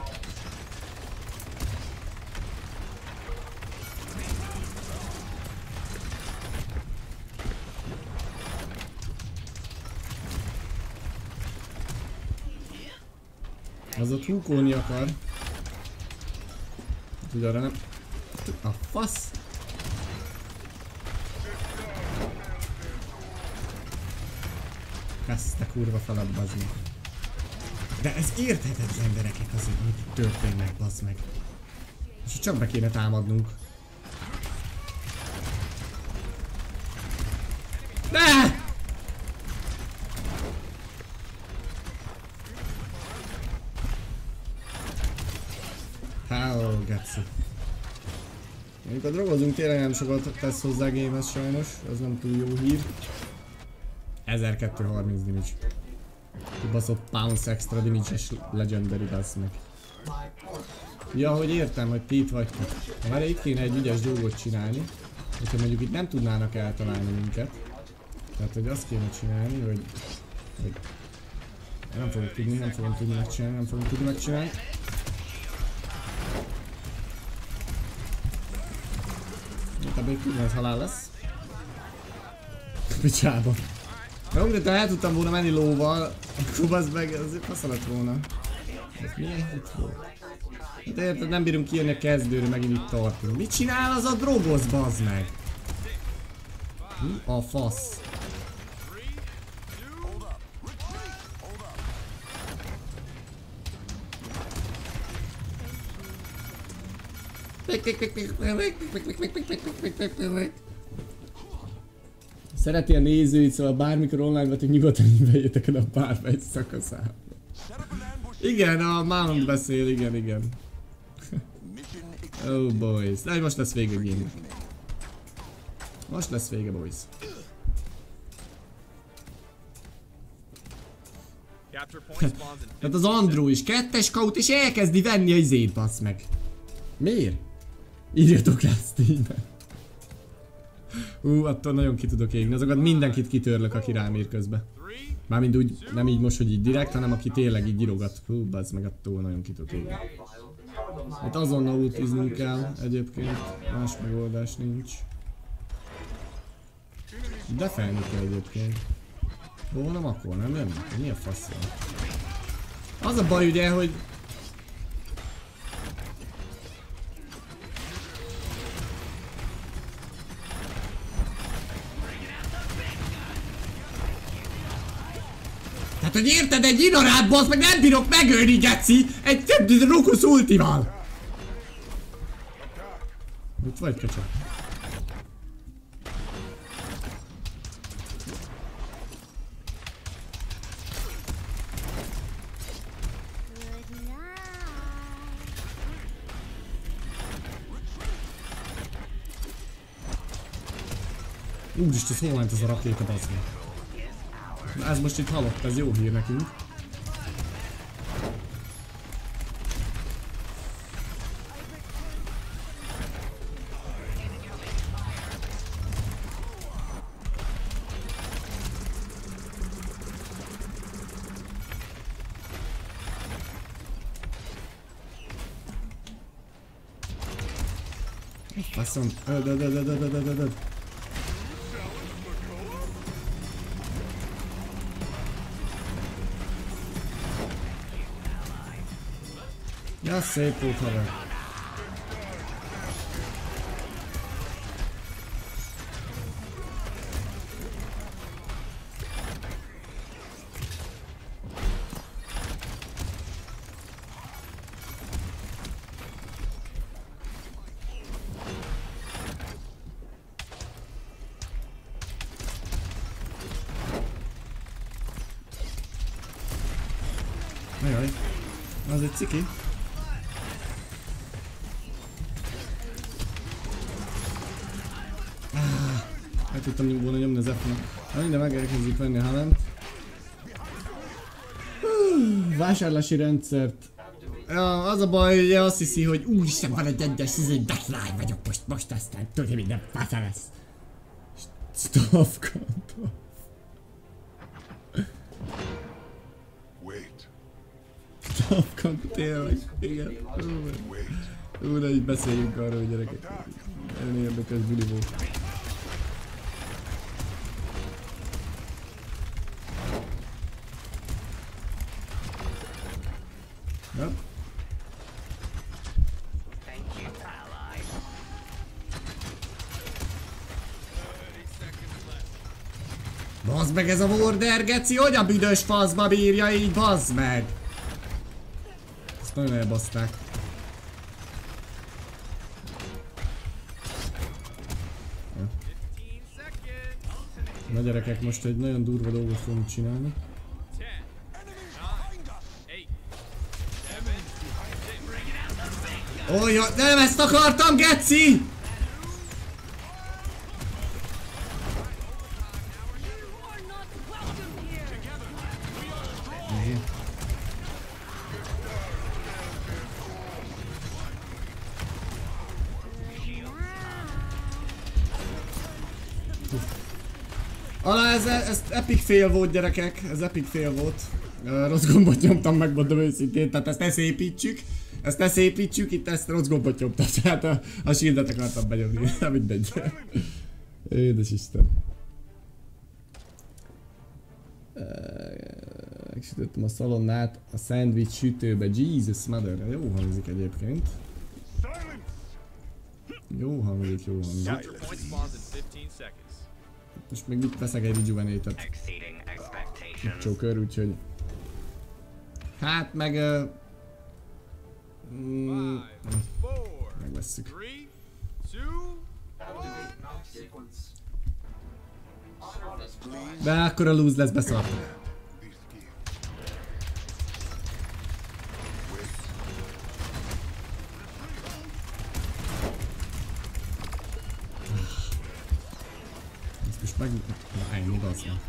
Az ott húkolni akar. Ugye arra nem... A fasz! Ezt a kurva felad, bazd meg. De ez érthetetlen gyerekek azért, amit itt történnek, bazd meg. És csak be kéne támadnunk. Ne! Hello, geci. Amikor drogozunk, tényleg nem sokat tesz hozzá a game, sajnos, az nem túl jó hír. 1230 damage. Kibaszott pounds extra damage-es legendary, bassz meg. Ja, hogy értem, hogy ti itt vagytok. Várj, itt kéne egy ügyes dolgot csinálni. Hogyha mondjuk itt nem tudnának eltalálni minket. Tehát, hogy azt kéne csinálni, hogy nem fogok tudni megcsinálni. Ebből tudna, hogy halál lesz. Picsába. Jó, de el tudtam volna menni lóval, akkor bazd meg, azért fasz lett volna. Ez milyen hit volt? Hát érted, nem bírunk kijönni a kezdőre, megint itt tartunk. Mit csinál az a drogoz, bazd meg? Mi a fasz? Szereti a nézőit, szóval bármikor online vagytok, nyugodtan bejöttek el a bármely szakaszába. Igen, a Mount beszél, igen. Oh boys, de most lesz vége a game. Most lesz vége, boys. Tehát az Andrew is 2-es kaut és elkezdi venni a izét, bassz meg. Miért? Írjatok rá Steam-ben. Attól nagyon ki tudok égni, azokat mindenkit kitörlök, aki rám ír közbe. Mármint úgy, nem így most, hogy így direkt, hanem aki tényleg így írogat. Bazd meg, attól nagyon ki tudok égni. Itt azonnal ultiznunk kell egyébként, más megoldás nincs. De felni kell egyébként. Volna akkor nem jönnek? Mi a fasz van? Az a baj ugye, hogy... Tehát, hogy érted, egy ignorát boss, meg nem bírok megölni, geci! Egy Rukus ultival! Itt vagy, kacsa? Úristen, hol ment ez a rakéta, bazd meg? Na ez most itt halott, ez jó hír nekünk. Faszom, öd. Ja, szép volt haver. Ajaj, az egy ciki. El tudtam volna nyomni az F-nak. Na minden megérkezik venni a Halent. Vásárlási rendszert. Ja, az a baj, hogy azt hiszi, hogy úristen van egy egyes, ez egy backline vagyok most aztán tudja minden fasza lesz. Staff control. Staff control, tényleg, igen. Ne így beszéljünk arra, hogy gyerekek. Elég érdekes buli volt. Ja. Bazd meg ez a Warder, geci, hogy a büdös faszba bírja így, bazd meg! Ezt nagyon elbaszták. Ja. Na gyerekek, most egy nagyon durva dolgot fogunk csinálni. Olyan, nem ezt akartam, geci! Alá, ez epic fail volt, gyerekek, ez epic fail volt. Rossz gombot nyomtam, megmondom őszintén, tehát ezt ne szépítsük. Ezt ne szépítsük, itt ezt rossz gombot nyomtam, tehát a shieldet akartam benyomni, nem mindegy. Édes Isten. Megsütöttem a szalonnát a szendvics sütőbe, Jesus mother, jó hangzik egyébként. Jó hangzik. Most még mit veszek egy rejuvenatet. Joker, úgyhogy... Hát meg... megvesszük. De akkor a lose lesz, beszartok. Ezt most meg... Na ennyi, bazd meg.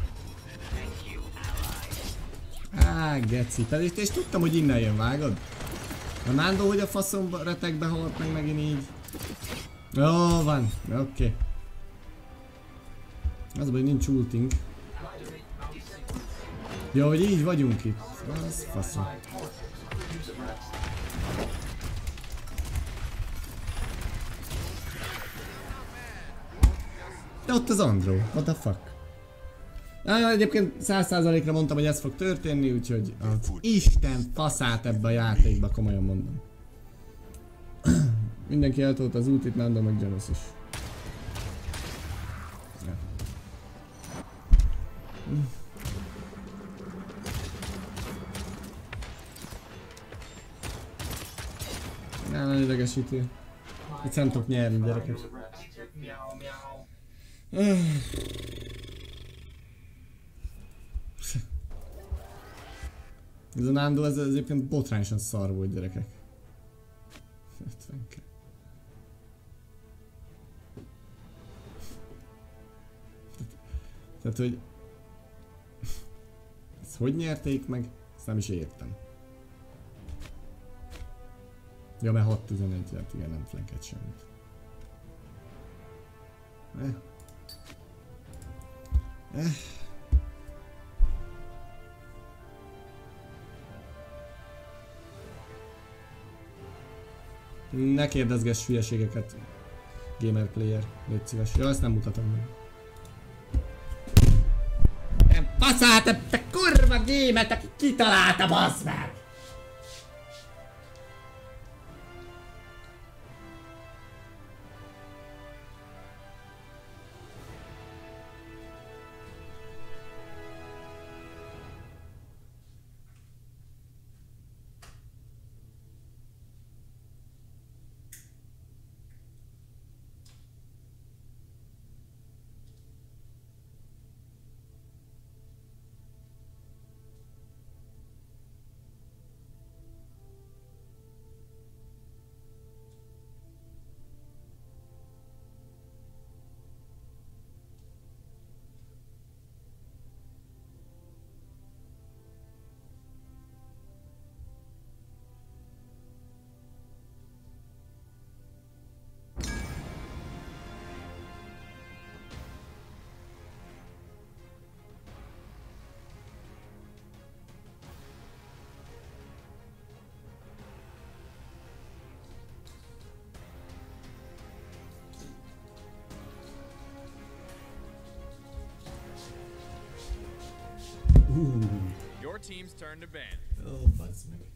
Á, geci, pedig és tudtam, hogy innen jön, vágod? A Nando, hogy a faszomba retekbe halt meg megint így. Jó van, oké. Az baj, nincs ultink. Ja, hogy így vagyunk itt. Az faszom. De ott az Andro, what the fuck? Egyébként 100%-ra mondtam, hogy ez fog történni, úgyhogy az Isten faszát ebbe a játékba, komolyan mondom. Mindenki eltolta az útit, Nando meg Janos is. Ja. Nem idegesítő. Itt nem tudok nyerni, gyerekek. Ez a Nando, ez egyébként botrányosan szar volt, gyerekek. 52. Tehát, hogy... Ezt hogy nyerték meg? Ezt nem is értem. Ja, mert 6-11, hát igen, nem flanket semmit. Ne kérdezgess hülyeségeket, gamer player, légy szíves. Ja, ezt nem mutatom meg. Nem faszát, te kurva gémet, aki kitalálta, bazd meg! Your team's turn to ban. Oh, bazd meg.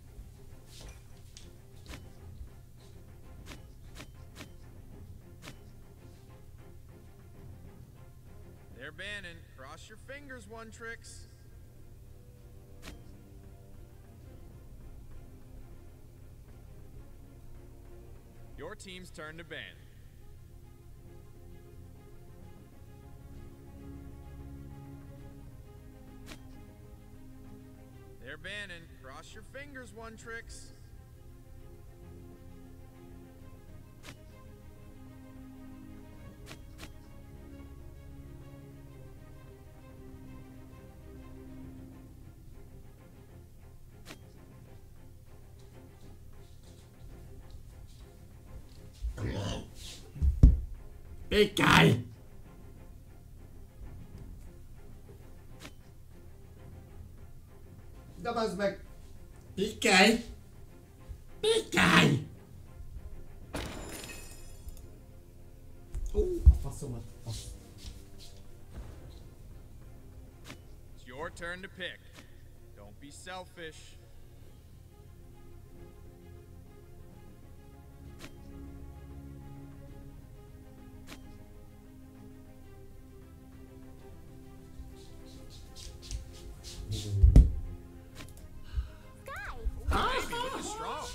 They're banning. Cross your fingers, One Tricks. Your team's turn to ban. They're banning. Cross your fingers, One Tricks. Pikálj! De bazd meg! Pikálj! Pikálj! A faszomat. It's your turn to pick. Don't be selfish. Strong.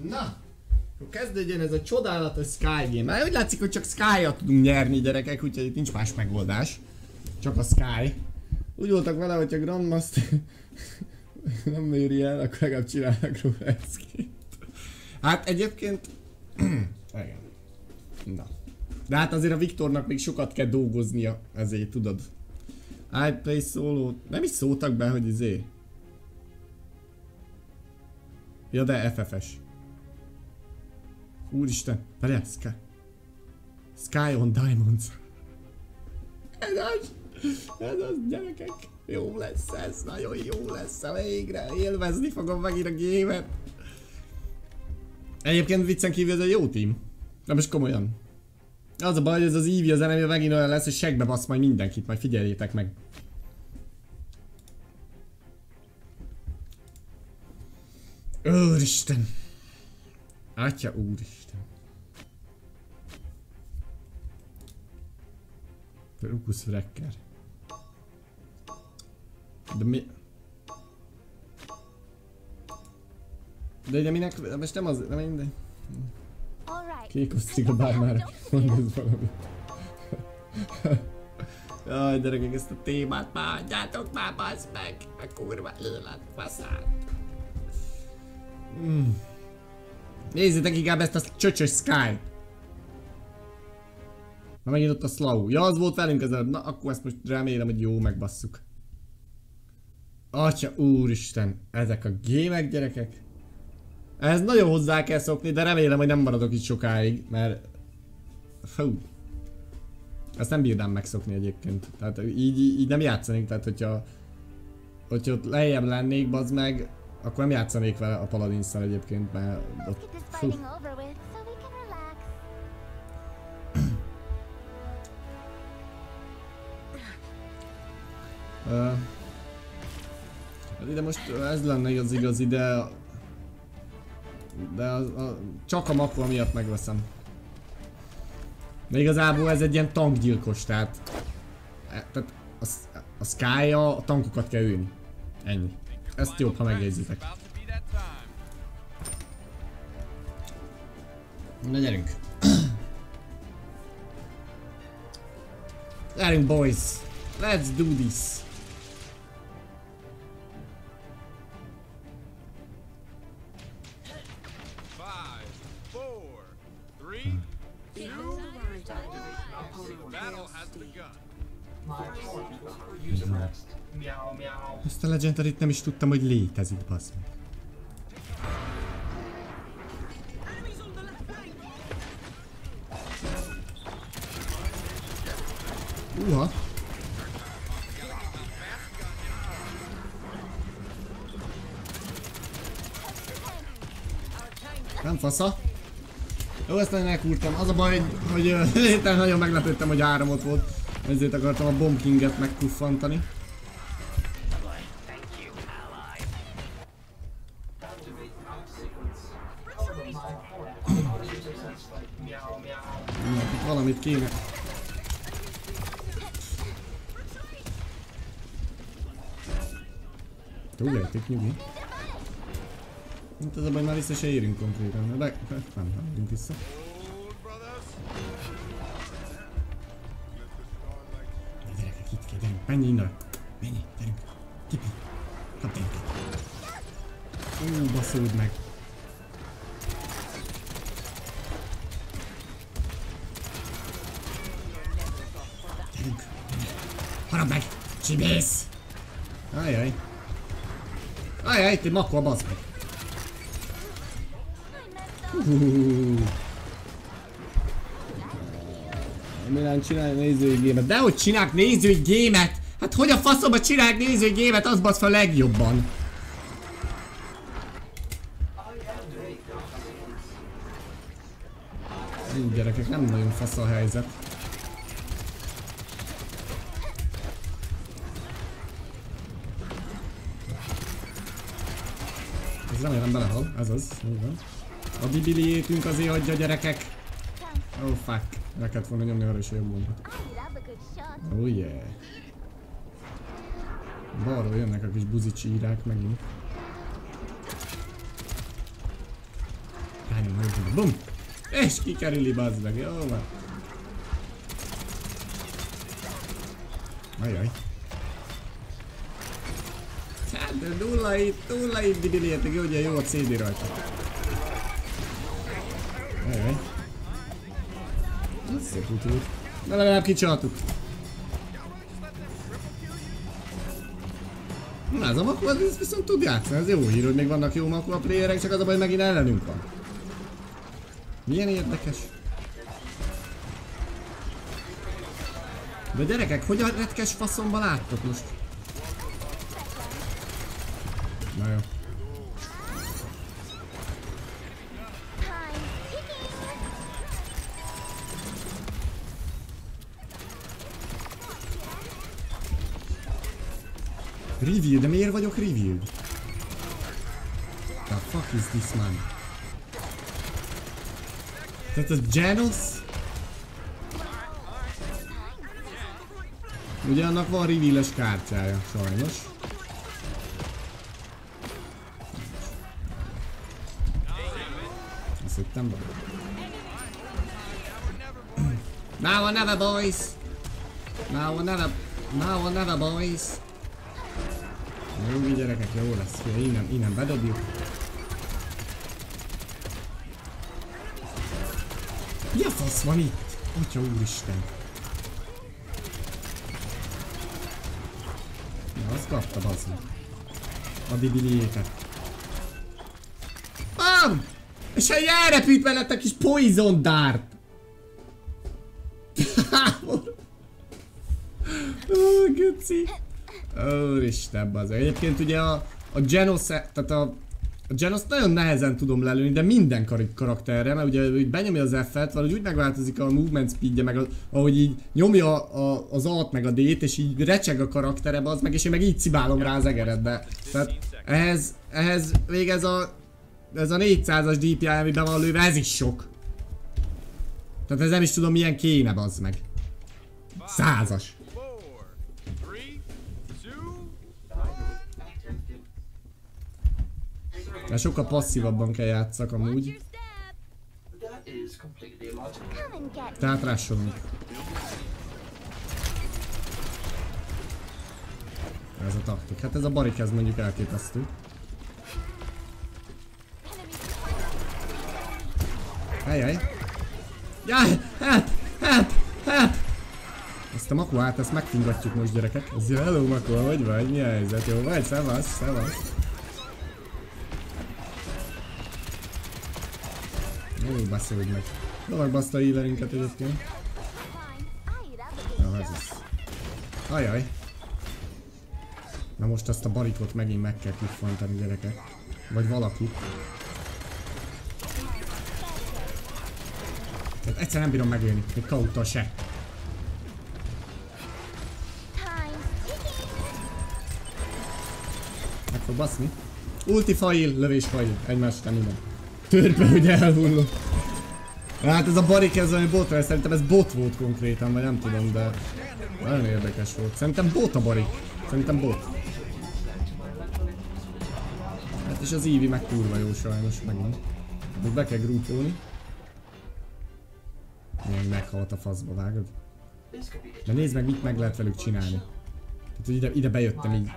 Na! Akkor kezdődjön ez a csodálatos Sky game. Már úgy látszik, hogy csak Sky-jal tudunk nyerni, gyerekek, úgyhogy itt nincs más megoldás. Csak a Sky. Úgy voltak vele, hogy a Grandmaster nem méri el, akkor legalább csinálnak róla eszkét. Hát egyébként... igen. Na. De hát azért a Viktornak még sokat kell dolgoznia, ezért tudod. I play solo... Nem is szóltak be, hogy izé. Ja, de FFS. Úristen, várjál, Sky on Diamonds. Ez az, gyerekek. Jó lesz ez, nagyon jó lesz végre. Élvezni fogom megint a gémet. Egyébként viccen kívül ez egy jó team. De most komolyan. Az a baj, hogy ez az Eevee az enemy megint olyan lesz, hogy segbe basz majd mindenkit, majd figyeljétek meg. Úristen! Atya úristen! Rukusz Wrecker. De mi... De ugye minek... Most nem az... Nem minden... Kék osztriga bár már mondasz valamit. Jaj, gyerekek, ezt a témát már adjátok már, bassz meg! A kurva élet, faszát! Nézzétek inkább ezt a csöcsös Sky! Na megint ott a Slow. Ja, az volt velünk ezzel. Na akkor ezt most remélem, hogy jó megbasszuk. Atya úristen, ezek a gémek, gyerekek. Ez nagyon hozzá kell szokni, de remélem, hogy nem maradok itt sokáig, mert... Fú. Ezt nem bírnám megszokni egyébként. Tehát így nem játszanék, tehát hogyha ott lejjebb lennék, bazd meg, akkor nem játszanék vele a Paladinsszal egyébként, mert ott... Fú. De most ez lenne az igazi, de csak a mappa miatt megveszem. De igazából ez egy ilyen tankgyilkos, tehát a Sky-ja a tankokat kell ülni. Ennyi. Ezt jobb, ha megjegyzitek. Na gyerünk. Gyerünk boys. Let's do this. Ezt a Legendaryt nem is tudtam, hogy létezik, bassz meg. Uha! Nem fasza. Jó, ezt nagyon elkúrtam. Az a baj, hogy héten nagyon meglepődtem, hogy 3 ott volt. Ezért akartam a Bomb Kinget megkuffantani. Itt valamit kéne. Túlélték, nyugi. Mint az a baj, már vissza se érünk konkrétan. De nem érünk vissza. De gyerekek, itt kell, gyerünk, menj innen! Menj, gyerünk! Kipi! Kapd minket! Baszód meg! Gyerünk! Harap meg! Csibész! Ajjaj! Ajjaj, itt egy makva, bassz meg! Milyen csinálj nézői gémet? Dehogy csinálják nézői gémet? Hát hogy a faszomba csinálják nézői gémet? Az basz fel legjobban! Így gyerekek, nem nagyon fasz a helyzet. Ez remélem belehal, ez az, jó van. A bibiliétünk azért adja, gyerekek. Oh fuck, el kellett volna nyomni arra is a jobb gombot. Oh yeah. Balról jönnek a kis buzi csírák megint. Bum! És kikerüli, bazd meg, jó van. Ajaj. Hát de nulla itt dibiliértek, ugye jó a CD rajta. Ajaj. Ez szép útúr. De legalább kicsaltuk. Na ez a Makua, ez viszont tud játszani, ez jó hír, hogy még vannak jó Makua playerek, csak az a baj, hogy megint ellenünk van. Milyen érdekes. De gyerekek, hogy a retkes faszomba láttok most? Na jó. Reveal, de miért vagyok reveal? The fuck is this man? Tehát a Genos? Ugye annak van reveal-es kártyája, sajnos. Azt hittem be. Now or never, boys! Now or never, boys! Jó, gyerekek, jó lesz, innen bedobjuk. Mi a fasz van itt? Atya úristen! Na, azt kapta, bazd meg. A dibiliéket. Bam! És ha elrepült veled a kis poison dart! Ó, Göci! Úristen, bazd. Egyébként ugye a Genos, tehát a Genos nagyon nehezen tudom lelőni, de minden karakterre, mert ugye úgy benyomja az F-et, valahogy úgy megváltozik a movement speedje, meg ahogy így nyomja az Alt meg a D-t, és így recseg a karaktere, bazd meg, és én meg így cibálom rá az egeredbe. Tehát ehhez még ez a 400-as DPI, amiben van lőve, ez is sok. Tehát ez nem is tudom milyen kéne, bazd meg. 100-as. De sokkal passzívabban kell játszak amúgy. Tehát rásolunk. Ez a taktik. Hát ez a barik, ez mondjuk elképesztő. Help! Help! Ezt a Makuát, ezt megfingatjuk most, gyerekek. Hello Makua, hogy vagy? Mi a helyzet? Jó vagy? Szevasz, szevasz. Ó, beszélj meg. Dolog baszta a healerünket egyébként. Na, ez is. Ajaj. Na most azt a barikot megint meg kell kiffantani, gyerekek. Vagy valaki. Tehát egyszer nem bírom megélni, még kauttal se. Meg fog baszni. Ulti fail, lövés fail, egymás nem minden. Törpe, hogy elhullok. Hát ez a barik, ez valami botra, szerintem ez bot volt konkrétan, vagy nem tudom, de nagyon érdekes volt. Szerintem bot a barik. Szerintem bot. Hát és az Eevee meg kurva jó sajnos, megint. Még be kell grúpolni. Még meghalt a faszba, vágod? De nézd meg, mit meg lehet velük csinálni. Tehát hogy ide bejöttem így.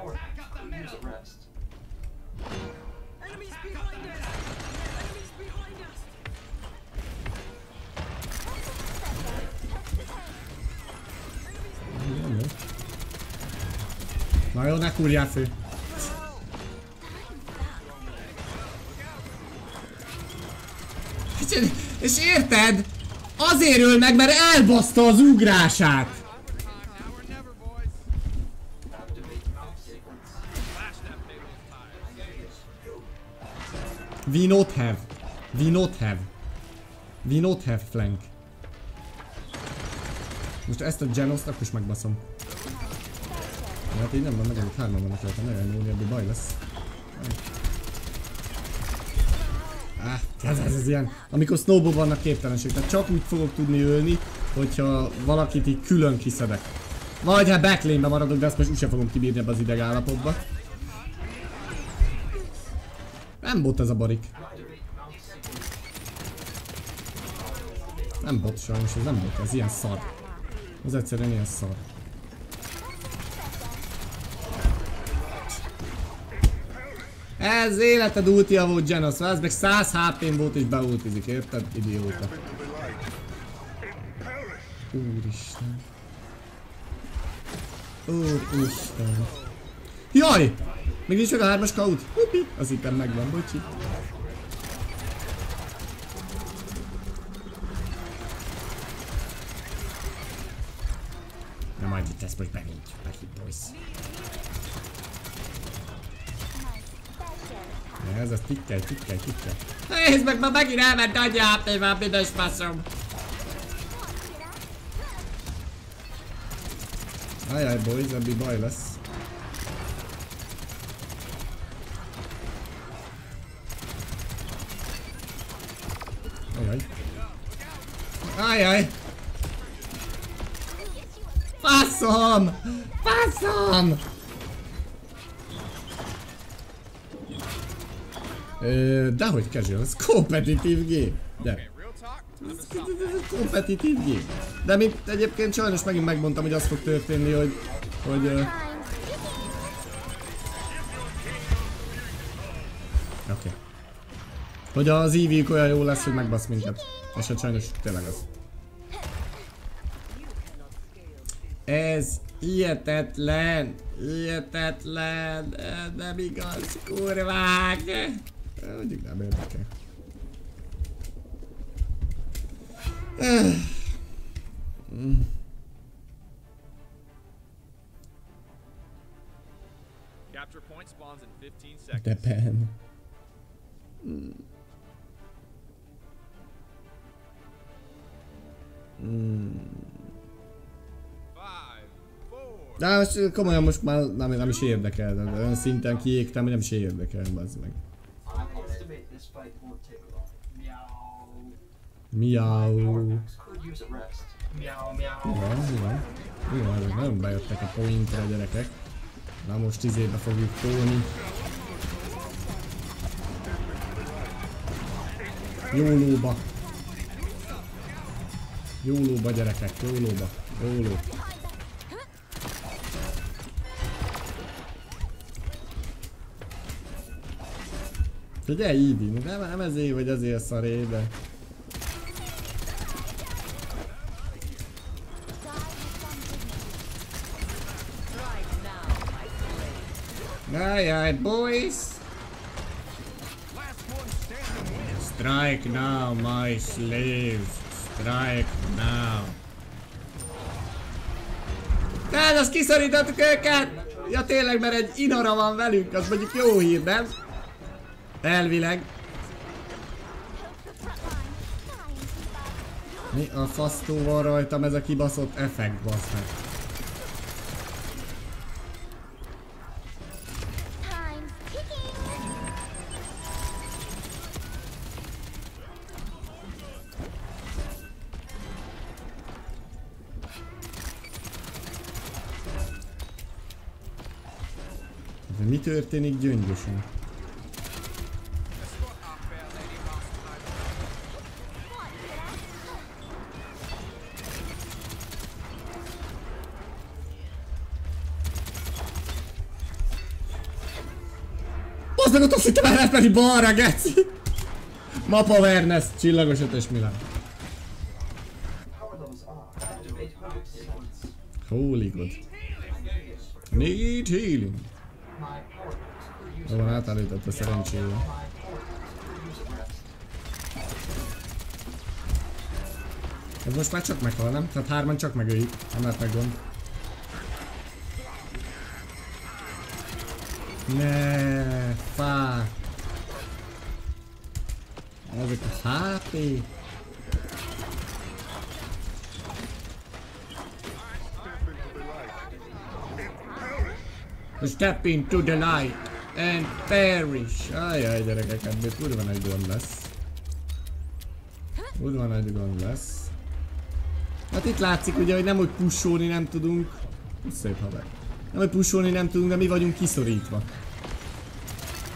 Na jó, ne kurjál fő! És érted? Azért öl meg, mert elbaszta az ugrását! We not have flank. Most ezt a Genost akkor is megbaszom. Hát így nem van, meg amit hárman vannak rajta, ne elmúlni, ebből baj lesz. Ez ilyen, amikor snowball vannak képtelenség, tehát csak úgy fogok tudni ölni, hogyha valakit így külön kiszedek. Vagy hát backlane-be maradok, de ezt most úgyse fogom kibírni ebbe az ideg állapotba. Nem bot ez a barik. Nem bot sajnos, ez nem bot, ez ilyen szar. Ez egyszerűen ilyen szar. Ez életed ultia volt Genos, ez meg 100 HP-n volt és beultizik, érted? Idióta. Úristen. Úristen. Jaj! Még nincs meg a 3-as kaut? Hupi! Az itt megvan, bocsi. Na majd itt ezt most megint. Megint boys. Ez tikkel. Nézd meg, ma megint elment annyi HP, már büdös faszom. Ajaj boys, ebbi baj lesz. Ajaj. Faszom! Faszom! Dehogy casual, ez kompetitív game. De. Ez kompetitív game. De mint egyébként sajnos megint megmondtam, hogy az fog történni, hogy oké. Hogy az EV-k olyan jó lesz, hogy megbasz minket. És hát sajnos tényleg az. Ez hihetetlen, nem igaz, kurvák! Mondjuk nem érdekel. Capture point spawns in 15 seconds. Depend. 5, 4. De most komolyan most már nem is érdekel, de olyan szinten kiégtem, hogy nem is érdekel, bazd meg. Miau. Jó, nagyon bejöttek a pointre a gyerekek. Na most izébe fogjuk tolni. Jó lóba gyerekek, jó ló. Figyelj Eevee, nem ezért vagy azért szaré, de... Ajaj, boys! Strike now, my slaves! Strike now! Tehát azt kiszorítottuk őket! Ja tényleg, mert egy Inara van velünk, az mondjuk jó hír, nem? Elvileg. Mi a fasztó van rajtam, ez a kibaszott effekt, bassz meg. Mi történik Gyöngyösen? Azt meg ott azt hittem el pedig balra, geci! Map awareness, csillagos 5-ös Milán. Holy god. Need healing. Jó van, átállított a szerencséje. Ez most már csak meghal, nem? Tehát 3-an csak megöljük, nem lehet meg gond. Ne, fá. Ezek a HP. Step into the light and perish. Ajaj gyerekek, ebből kurva nagy gond lesz. Kurva nagy gond lesz. Hát itt látszik ugye, hogy nem hogy pusolni nem tudunk. Szép haver. Nem hogy pusolni nem tudunk, de mi vagyunk kiszorítva.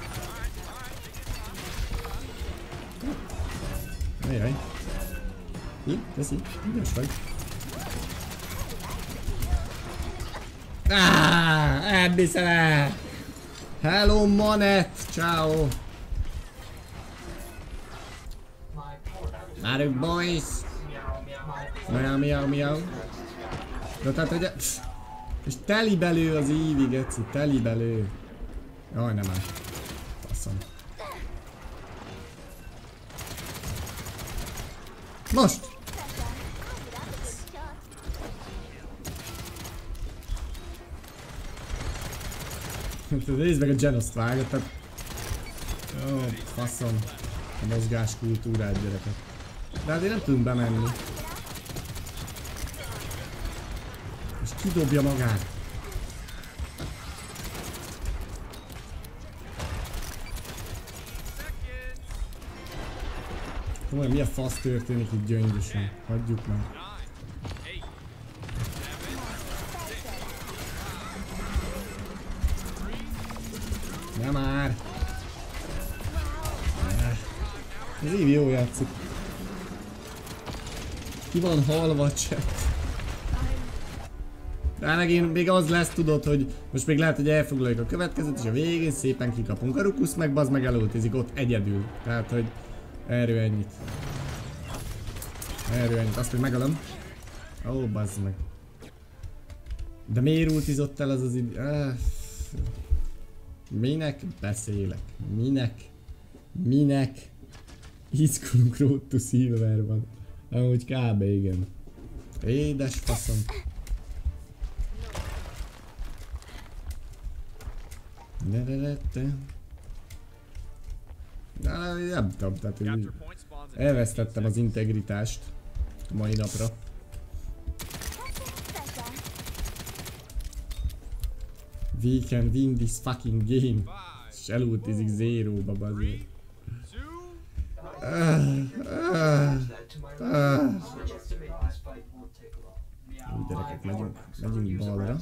Ajaj. Köszi, ügyes vagy. Elviszem el! Hello Manet! Ciao! Várjuk boys! Miau. De tehát ugye... És telibelő az Eevee, geci, telibelő. Jaj, nem áll. Faszom. Most! Nézd meg a Genoszt vágott, tehát... Jó, faszom. A mozgás kultúrát, gyerekek. De hát én nem tudunk bemenni. És kidobja magát. Komolyan, mi a fasz történik itt gyöngyösen? Hagyjuk meg. Nem már! Ez így jó játszik. Ki van halva a chat? De megint még az lesz, tudod, hogy most még lehet, hogy elfoglaljuk a következőt, és a végén szépen kikapunk. A Rukusz meg bazd meg elultizik ott egyedül. Tehát, hogy erről ennyit. Erről ennyit. Azt még megalom. Ó, bazd meg. De miért ultizott el az az idő? Minek beszélek? Minek? Izgulunk Road to Silver van. Amúgy kb. Igen. Édes faszom. Nem tudom, tehát elvesztettem az integritást a mai napra. We can win this fucking game. És elultizik Zero-ba, bazd. Úgy gyerekek, megyünk balra.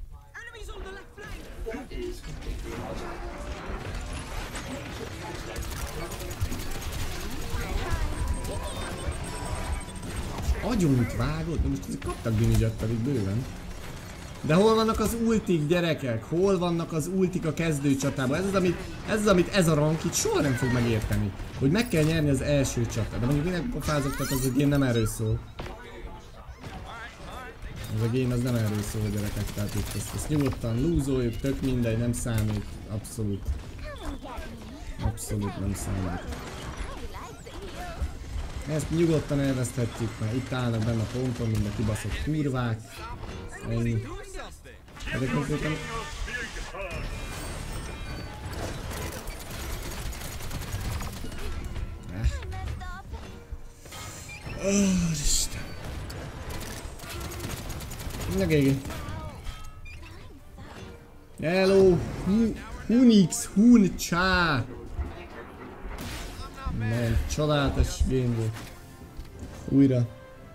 Agyonit vágod? De most ezek kaptak damage-et pedig bőven. De hol vannak az ultik, gyerekek? Hol vannak az ultik a kezdőcsatában? Ez az, amit ez a rank itt soha nem fog megérteni. Hogy meg kell nyerni az első csatát. De mondjuk minek pofázok, tehát az a game nem erről szól. Ez a game az nem erről szól, gyerekek. Tehát itt ezt nyugodtan lúzoljuk, tök mindegy, nem számít. Abszolút. Abszolút nem számít. Ezt nyugodtan elveszthetjük, mert itt állnak benne a ponton, mint a kibaszott kurvák. Ennyi. Ezek konkrétan... Isten. Na gégi. Hello! Hunix! Huncsá! Nem, csodálatos game volt. Újra.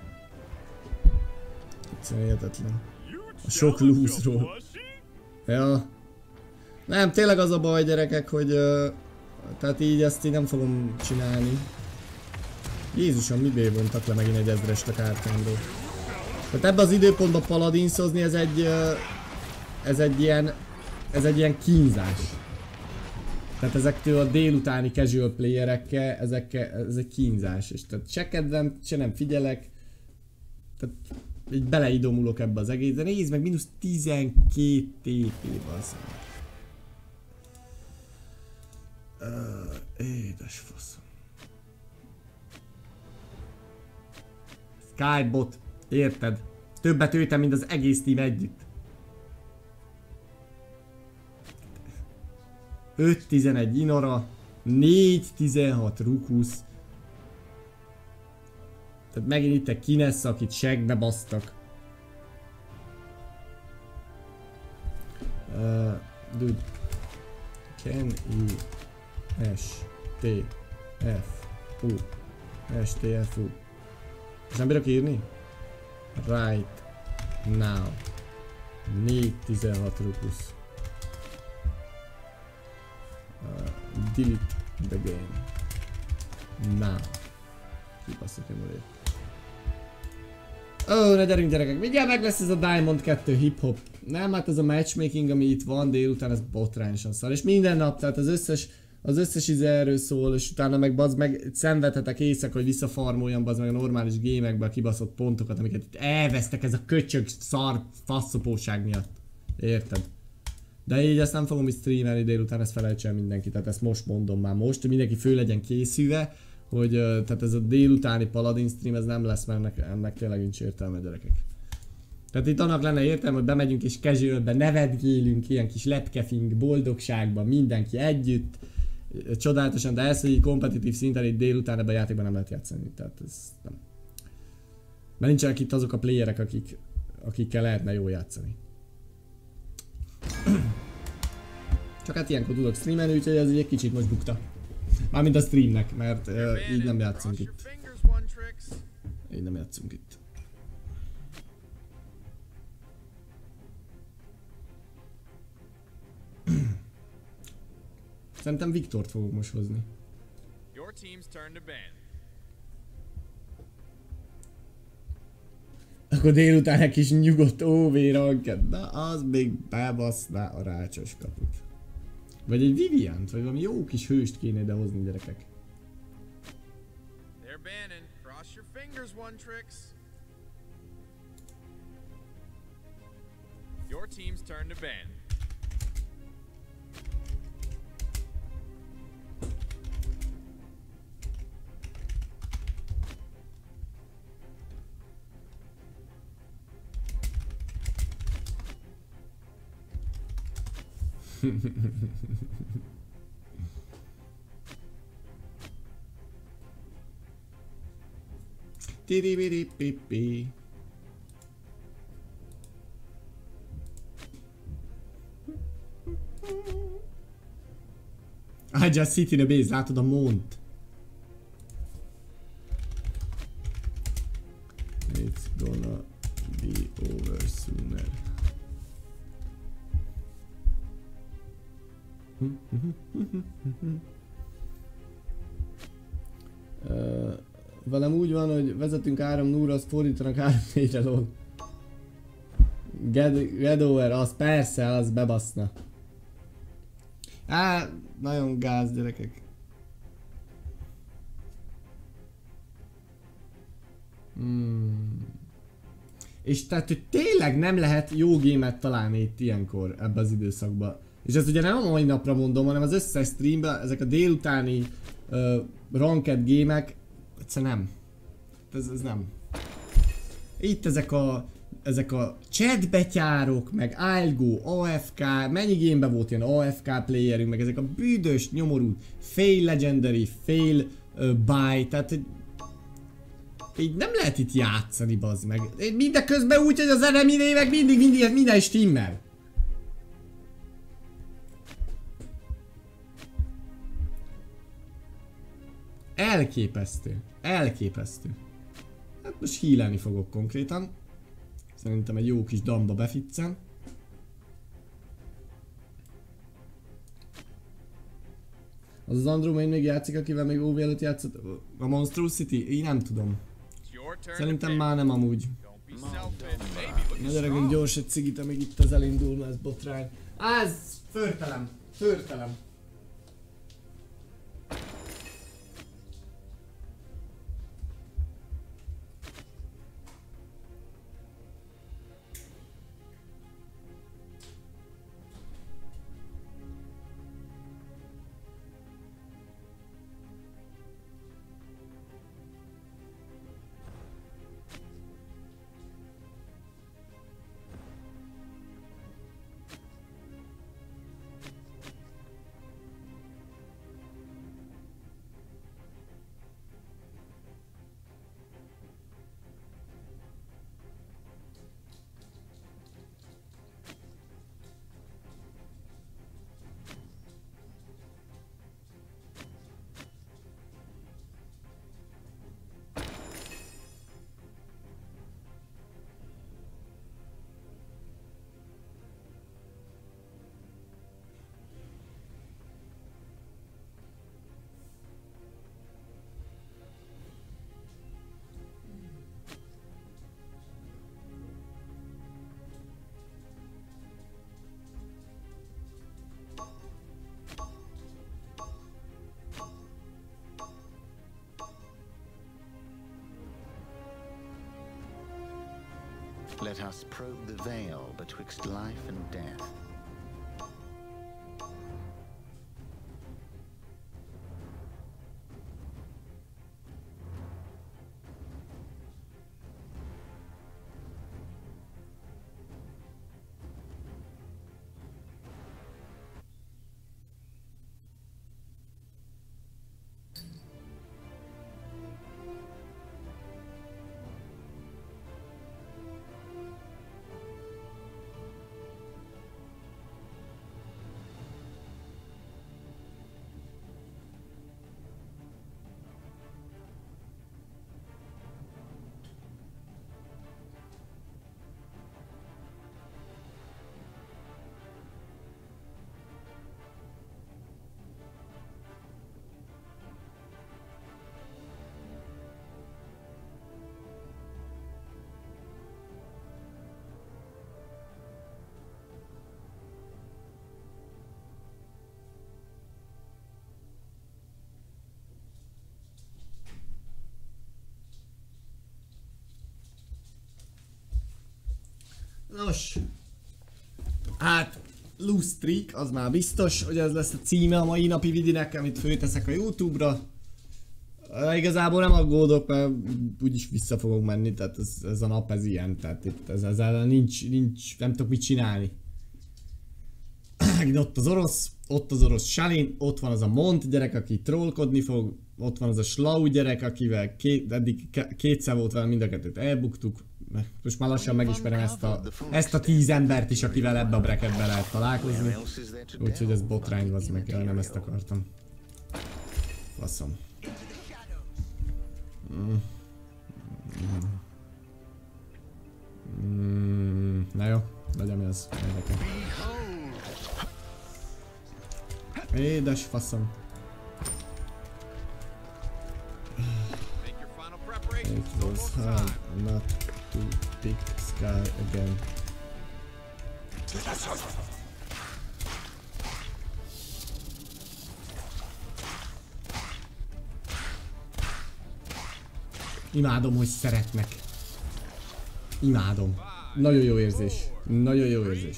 Egyszerűen hihetetlen. A sok lose-ról. Ja. Nem, tényleg az a baj, gyerekek, hogy tehát így ezt így nem fogom csinálni. Jézusom, mibé vontak le megint egy 1000-est a kártyámról. Tehát ebbe az időpontban paladinszozni ez egy ilyen kínzás. Tehát ezektől a délutáni casual playerekkel, ez egy kínzás. És tehát se kedvem, se nem figyelek. Tehát így beleidomulok ebbe az egész, de nézd meg, mínusz 12 TP-ba az. Édes faszom. Skybot, érted? Többet őtem, mint az egész team együtt. 5-11 Inora, 4-16 Rukusz. Tehát megint itt egy Kinesz, akit segbe basztak. Dude. Can you S-T-F-U S-T-F-U és nem bírok írni? Right now 4-16 Rukusz. Delete the game now. Kibaszok emelé. Ó, ne gyerünk gyerekek, mindjárt meg lesz ez a Diamond 2 hip-hop. Nem, hát ez a matchmaking, ami itt van délután, ez botrányosan szar. És minden nap, tehát az összes izé erről szól, és utána meg bazd meg szenvedhetek éjszaka, hogy visszafarmoljam bazd meg a normális gémekbe a kibaszott pontokat, amiket itt elvesztek ez a köcsög szar faszopóság miatt. Érted? De így ezt nem fogom is streamelni délután, ezt felejts el mindenki, tehát ezt most mondom már most, hogy mindenki föl legyen készülve, hogy tehát ez a délutáni Paladin stream ez nem lesz, mert ennek tényleg nincs értelme, gyerekek. Tehát itt annak lenne értelme, hogy bemegyünk és casualbe nevetgélünk, ilyen kis lepkefing, boldogságban, mindenki együtt, csodálatosan, de ez, hogy így kompetitív szinten itt délután ebben a játékban nem lehet játszani, tehát ez nem. Mert nincsenek itt azok a playerek, akikkel lehetne jól játszani. Csak hát ilyenkor tudok streamelni, úgyhogy ez így egy kicsit most bukta. Mármint a streamnek, mert így nem játszunk itt. Így nem játszunk itt. Szerintem Viktort fogok most hozni. Akkor délután egy kis nyugodt OV ranket, na az még bebaszná a rácsos kaput. Vagy egy Viviant, vagy valami jó kis hőst kéne ide hozni, gyerekek. Your team's turn to ban. Tiri-biri-pi-pi. I just sit in a base, látod a Mont. It's gonna be over sooner. Velem úgy van, hogy vezetünk 3-0-ra, azt fordítanak 3-4-re, lol. Get over, az persze, az bebaszna. Á, nagyon gáz, gyerekek. És tehát, hogy tényleg nem lehet jó gémet találni itt ilyenkor, ebbe az időszakban. És ezt ugye nem a mai napra mondom, hanem az összes streamben, ezek a délutáni ranked gémek, egyszerűen nem. Ez nem. Itt ezek a chatbetyárok, meg I'll go, AFK, mennyi gameben volt ilyen AFK playerünk, meg ezek a büdös, nyomorú, fail legendary, fail buy, tehát így nem lehet itt játszani, bazd meg. Mindeközben úgy, hogy az enemy névek minden stimmel. Elképesztő. Elképesztő. Hát most healelni fogok konkrétan. Szerintem egy jó kis damba beficcen. Az az Andromain még játszik, akivel még OV előtt játszott a Monstrosity? Én nem tudom. Szerintem már nem amúgy. Na gyerekünk, gyors egy cigit, amíg itt az elindul, mert ez botrány. Ez förtelem, förtelem. Let us probe the veil betwixt life and death. Nos, hát Loose Streak, az már biztos, hogy ez lesz a címe a mai napi vidinek, amit fölteszek a YouTube-ra. Igazából nem aggódok, mert úgyis vissza fogok menni, tehát ez a nap ez ilyen, tehát itt ezzel nincs, nem tudok mit csinálni. Ott az orosz Shalin, ott van az a Mont gyerek, aki trollkodni fog, ott van az a Slau gyerek, akivel eddig kétszer volt vele, mind a kettőt elbuktuk. Most már lassan megismerem ezt a 10 embert is, akivel ebbe a bracketbe lehet találkozni. Úgyhogy ez botrány, az meg, nem ezt akartam. Faszom. Na jó, legyen ez, érdekel. Édes faszom. It was hard not to pick Sky again. Imádom, hogy szeretnek. Imádom. Nagyon jó érzés. Nagyon jó érzés.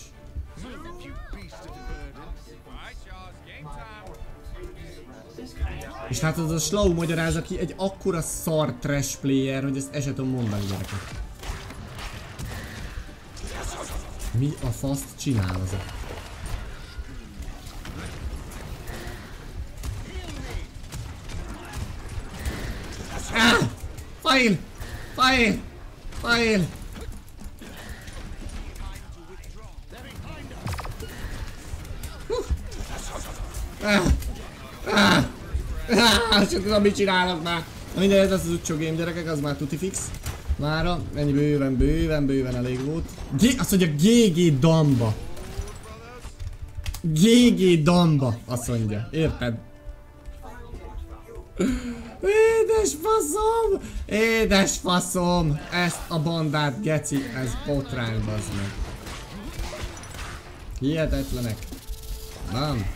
És látod, az a Slau magyaráz, aki egy akkora szar trash player, hogy ezt el sem tudom mondani, gyerekek. Mi a faszt csinál az a... Ah! Fail! Fail! Fail! Csak tudom, mit csinálok már. Na mindegy, ez az utcsó game, gyerekek, az már tuti fix. Mára, ennyi bőven elég volt. Azt mondja, GG Damba. GG Damba, azt mondja, érted? Édes faszom! Édes faszom! Ezt a bandát, geci, ez botrány, bazd meg. Hihetetlenek. Nem.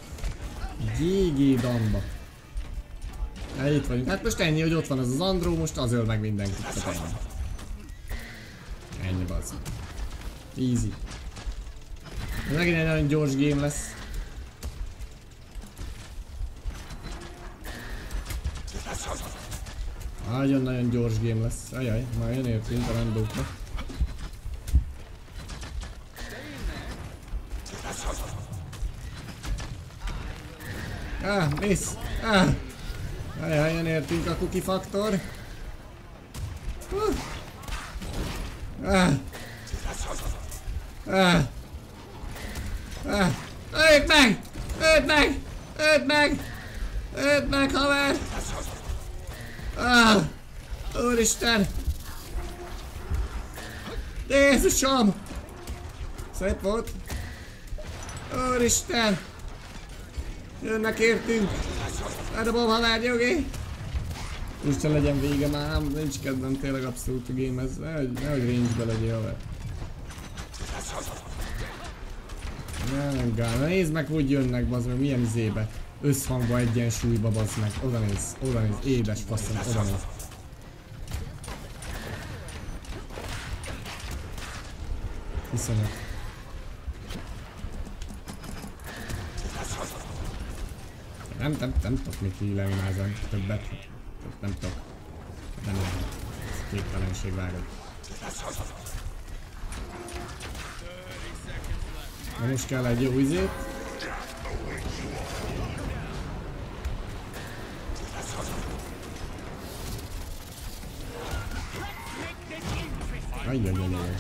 GG Damba. Itt vagyunk. Hát most ennyi, hogy ott van az Andró, most az öl meg mindenkit. Tehát ennyi. Ennyi, bazd. Easy. Ez megint egy nagyon gyors game lesz. Nagyon-nagyon gyors game lesz. Ajaj, már jön értünk a randókra. Miss! Ajaj, jön értünk a cookie faktor. Öld meg! Öld meg! Öld meg! Öld meg, haver! Úristen! Jézusom! Szép volt! Úristen! Jönnek értünk! Eldobom, haver, jogi! Isten legyen vége már, nincs kedvem tényleg abszolút a game, ez nehogy range-be legyél, haver. Nem gál, nézd meg, hogy jönnek, bazd meg, milyen izébe. Összhangba, egyensúlyba, bazd meg. Oda néz, édes faszom, oda néz. Iszonyat. Nem tudok még healelni már ezen többet. Nem tudok. Nem lehet. Ez képtelenség vágod. Na most kell egy jó izét. Ajjajajajaj.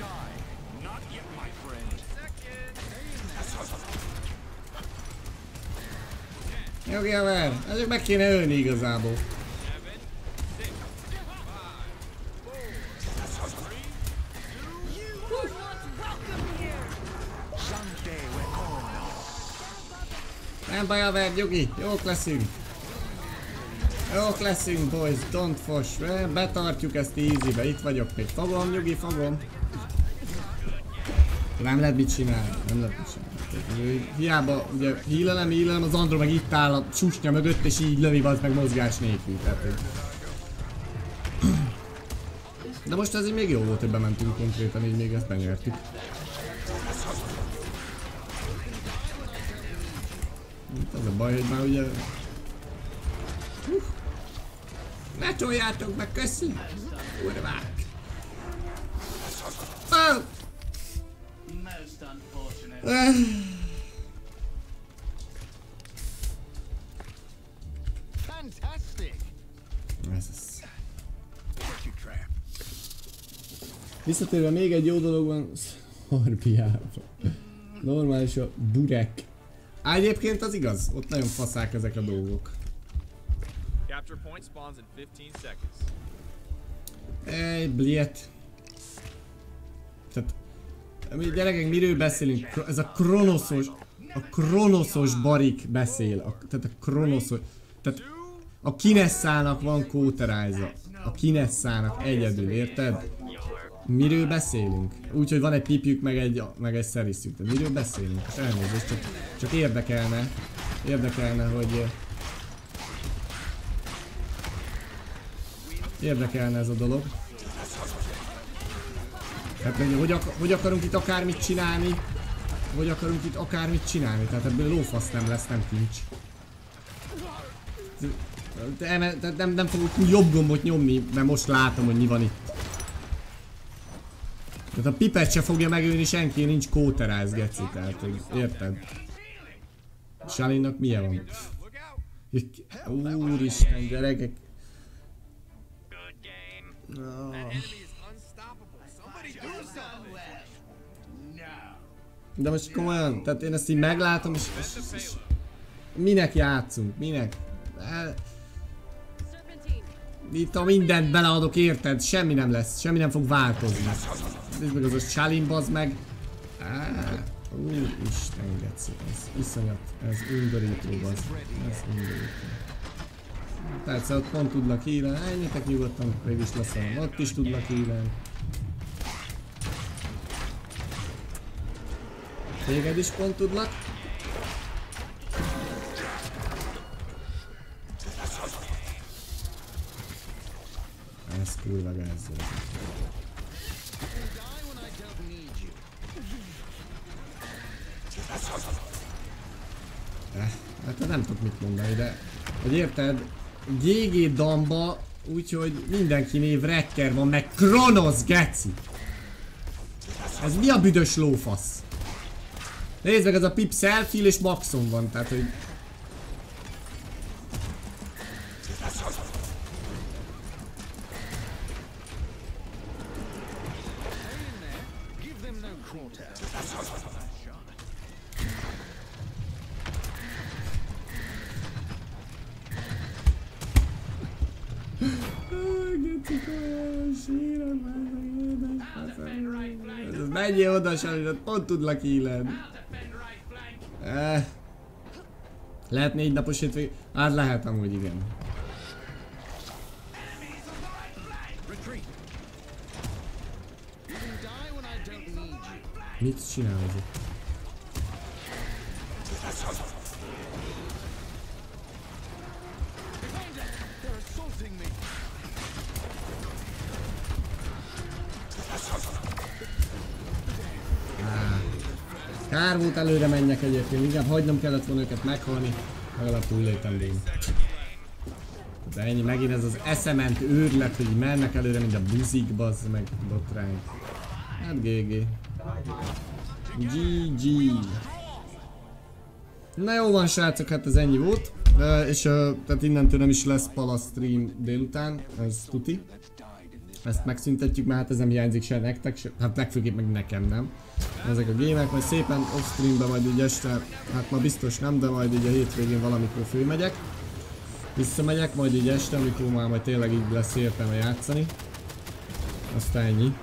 Jogi haver, ezek meg kéne ölni igazából. Nem baj haver, Jogi, jók leszünk. Jók leszünk, boys, don't fosh. Betartjuk ezt easybe, itt vagyok még. Fogom, Jogi, fogom. Nem lehet mit csinálni, nem lehet mit csinálni. Hiába, ugye, healelem, az Andro meg itt áll a susnya mögött, és így lövi az meg mozgás nélkül. Tehát, de most ez így még jó volt, hogy bementünk konkrétan, így még ezt benyertük. Itt az a baj, hogy már ugye... Ne csoljátok meg, köszi! Kurvák! Oh! Ez az. Visszatérve még egy jó dolog van Szorbiában. Normális a burek. Egyébként az igaz, ott nagyon faszák ezek a dolgok. Ej, bliet. Tehát, gyerekek, miről beszélünk? Ez a kronoszos barik beszél. Tehát a kronoszos... Tehát a Kinessának van kóterájza. A Kinessának egyedül, érted? Miről beszélünk? Úgyhogy van egy pipjük, meg egy szeriszük. Tehát miről beszélünk? És elnézést, csak érdekelne, hogy... Érdekelne ez a dolog. Hát hogy akarunk itt akármit csinálni? Tehát ebből lófasz nem lesz, nem kincs. Nem fogok jobb gombot nyomni, mert most látom, hogy mi van itt. Tehát a pipet se fogja megölni senki, nincs kóteráz, geci, tehát érted? Shalinnak milyen van? Úristen, gyerekek! De most komolyan, tehát én ezt így meglátom és minek játszunk, minek? Itt a mindent beleadok, érted? Semmi nem lesz, semmi nem fog változni. Nézd meg az a Shalin, bazd meg. Úristen, geci, ez iszonyat, ez undorító, bazd. Ez undorító. Persze ott pont tudnak healen, ennyitek nyugodtan, mégis leszem, ott is tudnak healen. Téged is pont tudlak. Ez kurva gáz. Hát nem tudok mit mondani, de hogy érted, GG Damba, úgyhogy mindenki név Wrecker van, meg Kronosz, geci! Ez mi a büdös lófasz? Nézd meg, ez a pip selfie és maxon van, tehát hogy... Menjél oda, Shalin, pont tudlak healen. Lehet 4 napos hétvég? Hát lehet amúgy, igen. Mit csinál ez itt? Kár volt előre menjek egyébként, inkább hagynom kellett volna őket meghalni, legalább túléltem végig. De ennyi, megint ez az eszement őrület, hogy mennek előre, mint a buzik, bazd meg, botrány. Hát GG. GG. Na jó van srácok, hát ez ennyi volt. És tehát innentől nem is lesz pala stream délután, ez tuti. Ezt megszüntetjük, mert hát ez nem hiányzik se nektek, se, hát legfőképp meg nekem nem. Ezek a gémek, majd szépen off-streamben majd így este, hát ma biztos nem, de majd így a hétvégén valamikor fölmegyek. Visszamegyek, majd így este, amikor már majd tényleg így lesz értelme játszani. Aztán ennyi.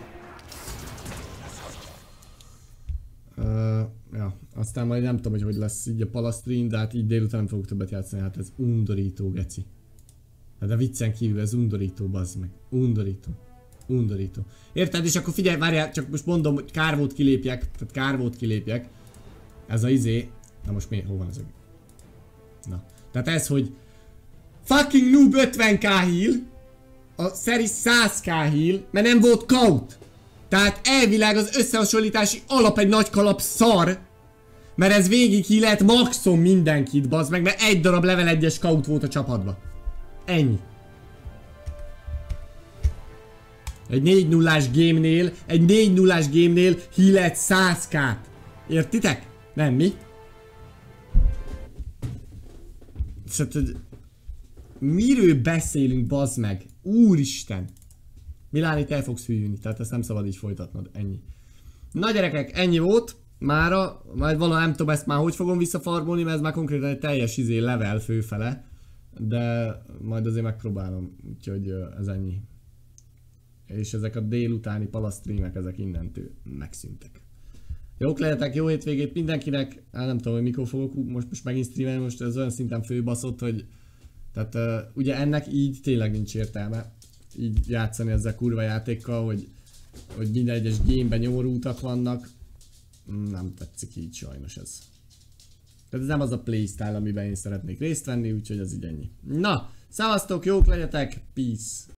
Ja, aztán majd nem tudom, hogy lesz így a pala stream, de hát így délután nem fogok többet játszani, hát ez undorító, geci. De viccen kívül ez undorító, bazd meg. Undorító. Undorító. Érted? És akkor figyelj, várjál, csak most mondom, hogy kár volt kilépjek. Tehát kár volt kilépjek. Ez a izé. Na most mi? Hol van ez a... Na. Tehát ez, hogy... Fucking noob 50k heal. A Series 100k heal. Mert nem volt kaut. Tehát elvileg az összehasonlítási alap egy nagy kalap szar. Mert ez végig healelt maxon mindenkit, bazd meg. Mert egy darab level 1-es kaut volt a csapatba. Ennyi. Egy 4-0-ás game-nél, healelt 100k-t. Értitek? Nem, mi? Szóval, miről beszélünk, bazd meg? Úristen! Milán, itt el fogsz hűlni, tehát ezt nem szabad így folytatnod, ennyi. Na gyerekek, ennyi volt. Mára, majd valahogy nem tudom ezt már hogy fogom visszafarmolni, mert ez már konkrétan egy teljes level főfele. De majd azért megpróbálom, úgyhogy ez ennyi. És ezek a délutáni pala streamek, ezek innentől megszűntek. Jók legyetek, jó hétvégét mindenkinek. Nem tudom, hogy mikor fogok most megint streamelni, most ez olyan szinten főbaszott, hogy... Tehát ugye ennek így tényleg nincs értelme. Így játszani ezzel kurva játékkal, hogy minden egyes gameben nyomorultak vannak. Nem tetszik így sajnos ez. Tehát ez nem az a playstyle, amiben én szeretnék részt venni, úgyhogy ez így ennyi. Na, szevasztok, jók legyetek, peace!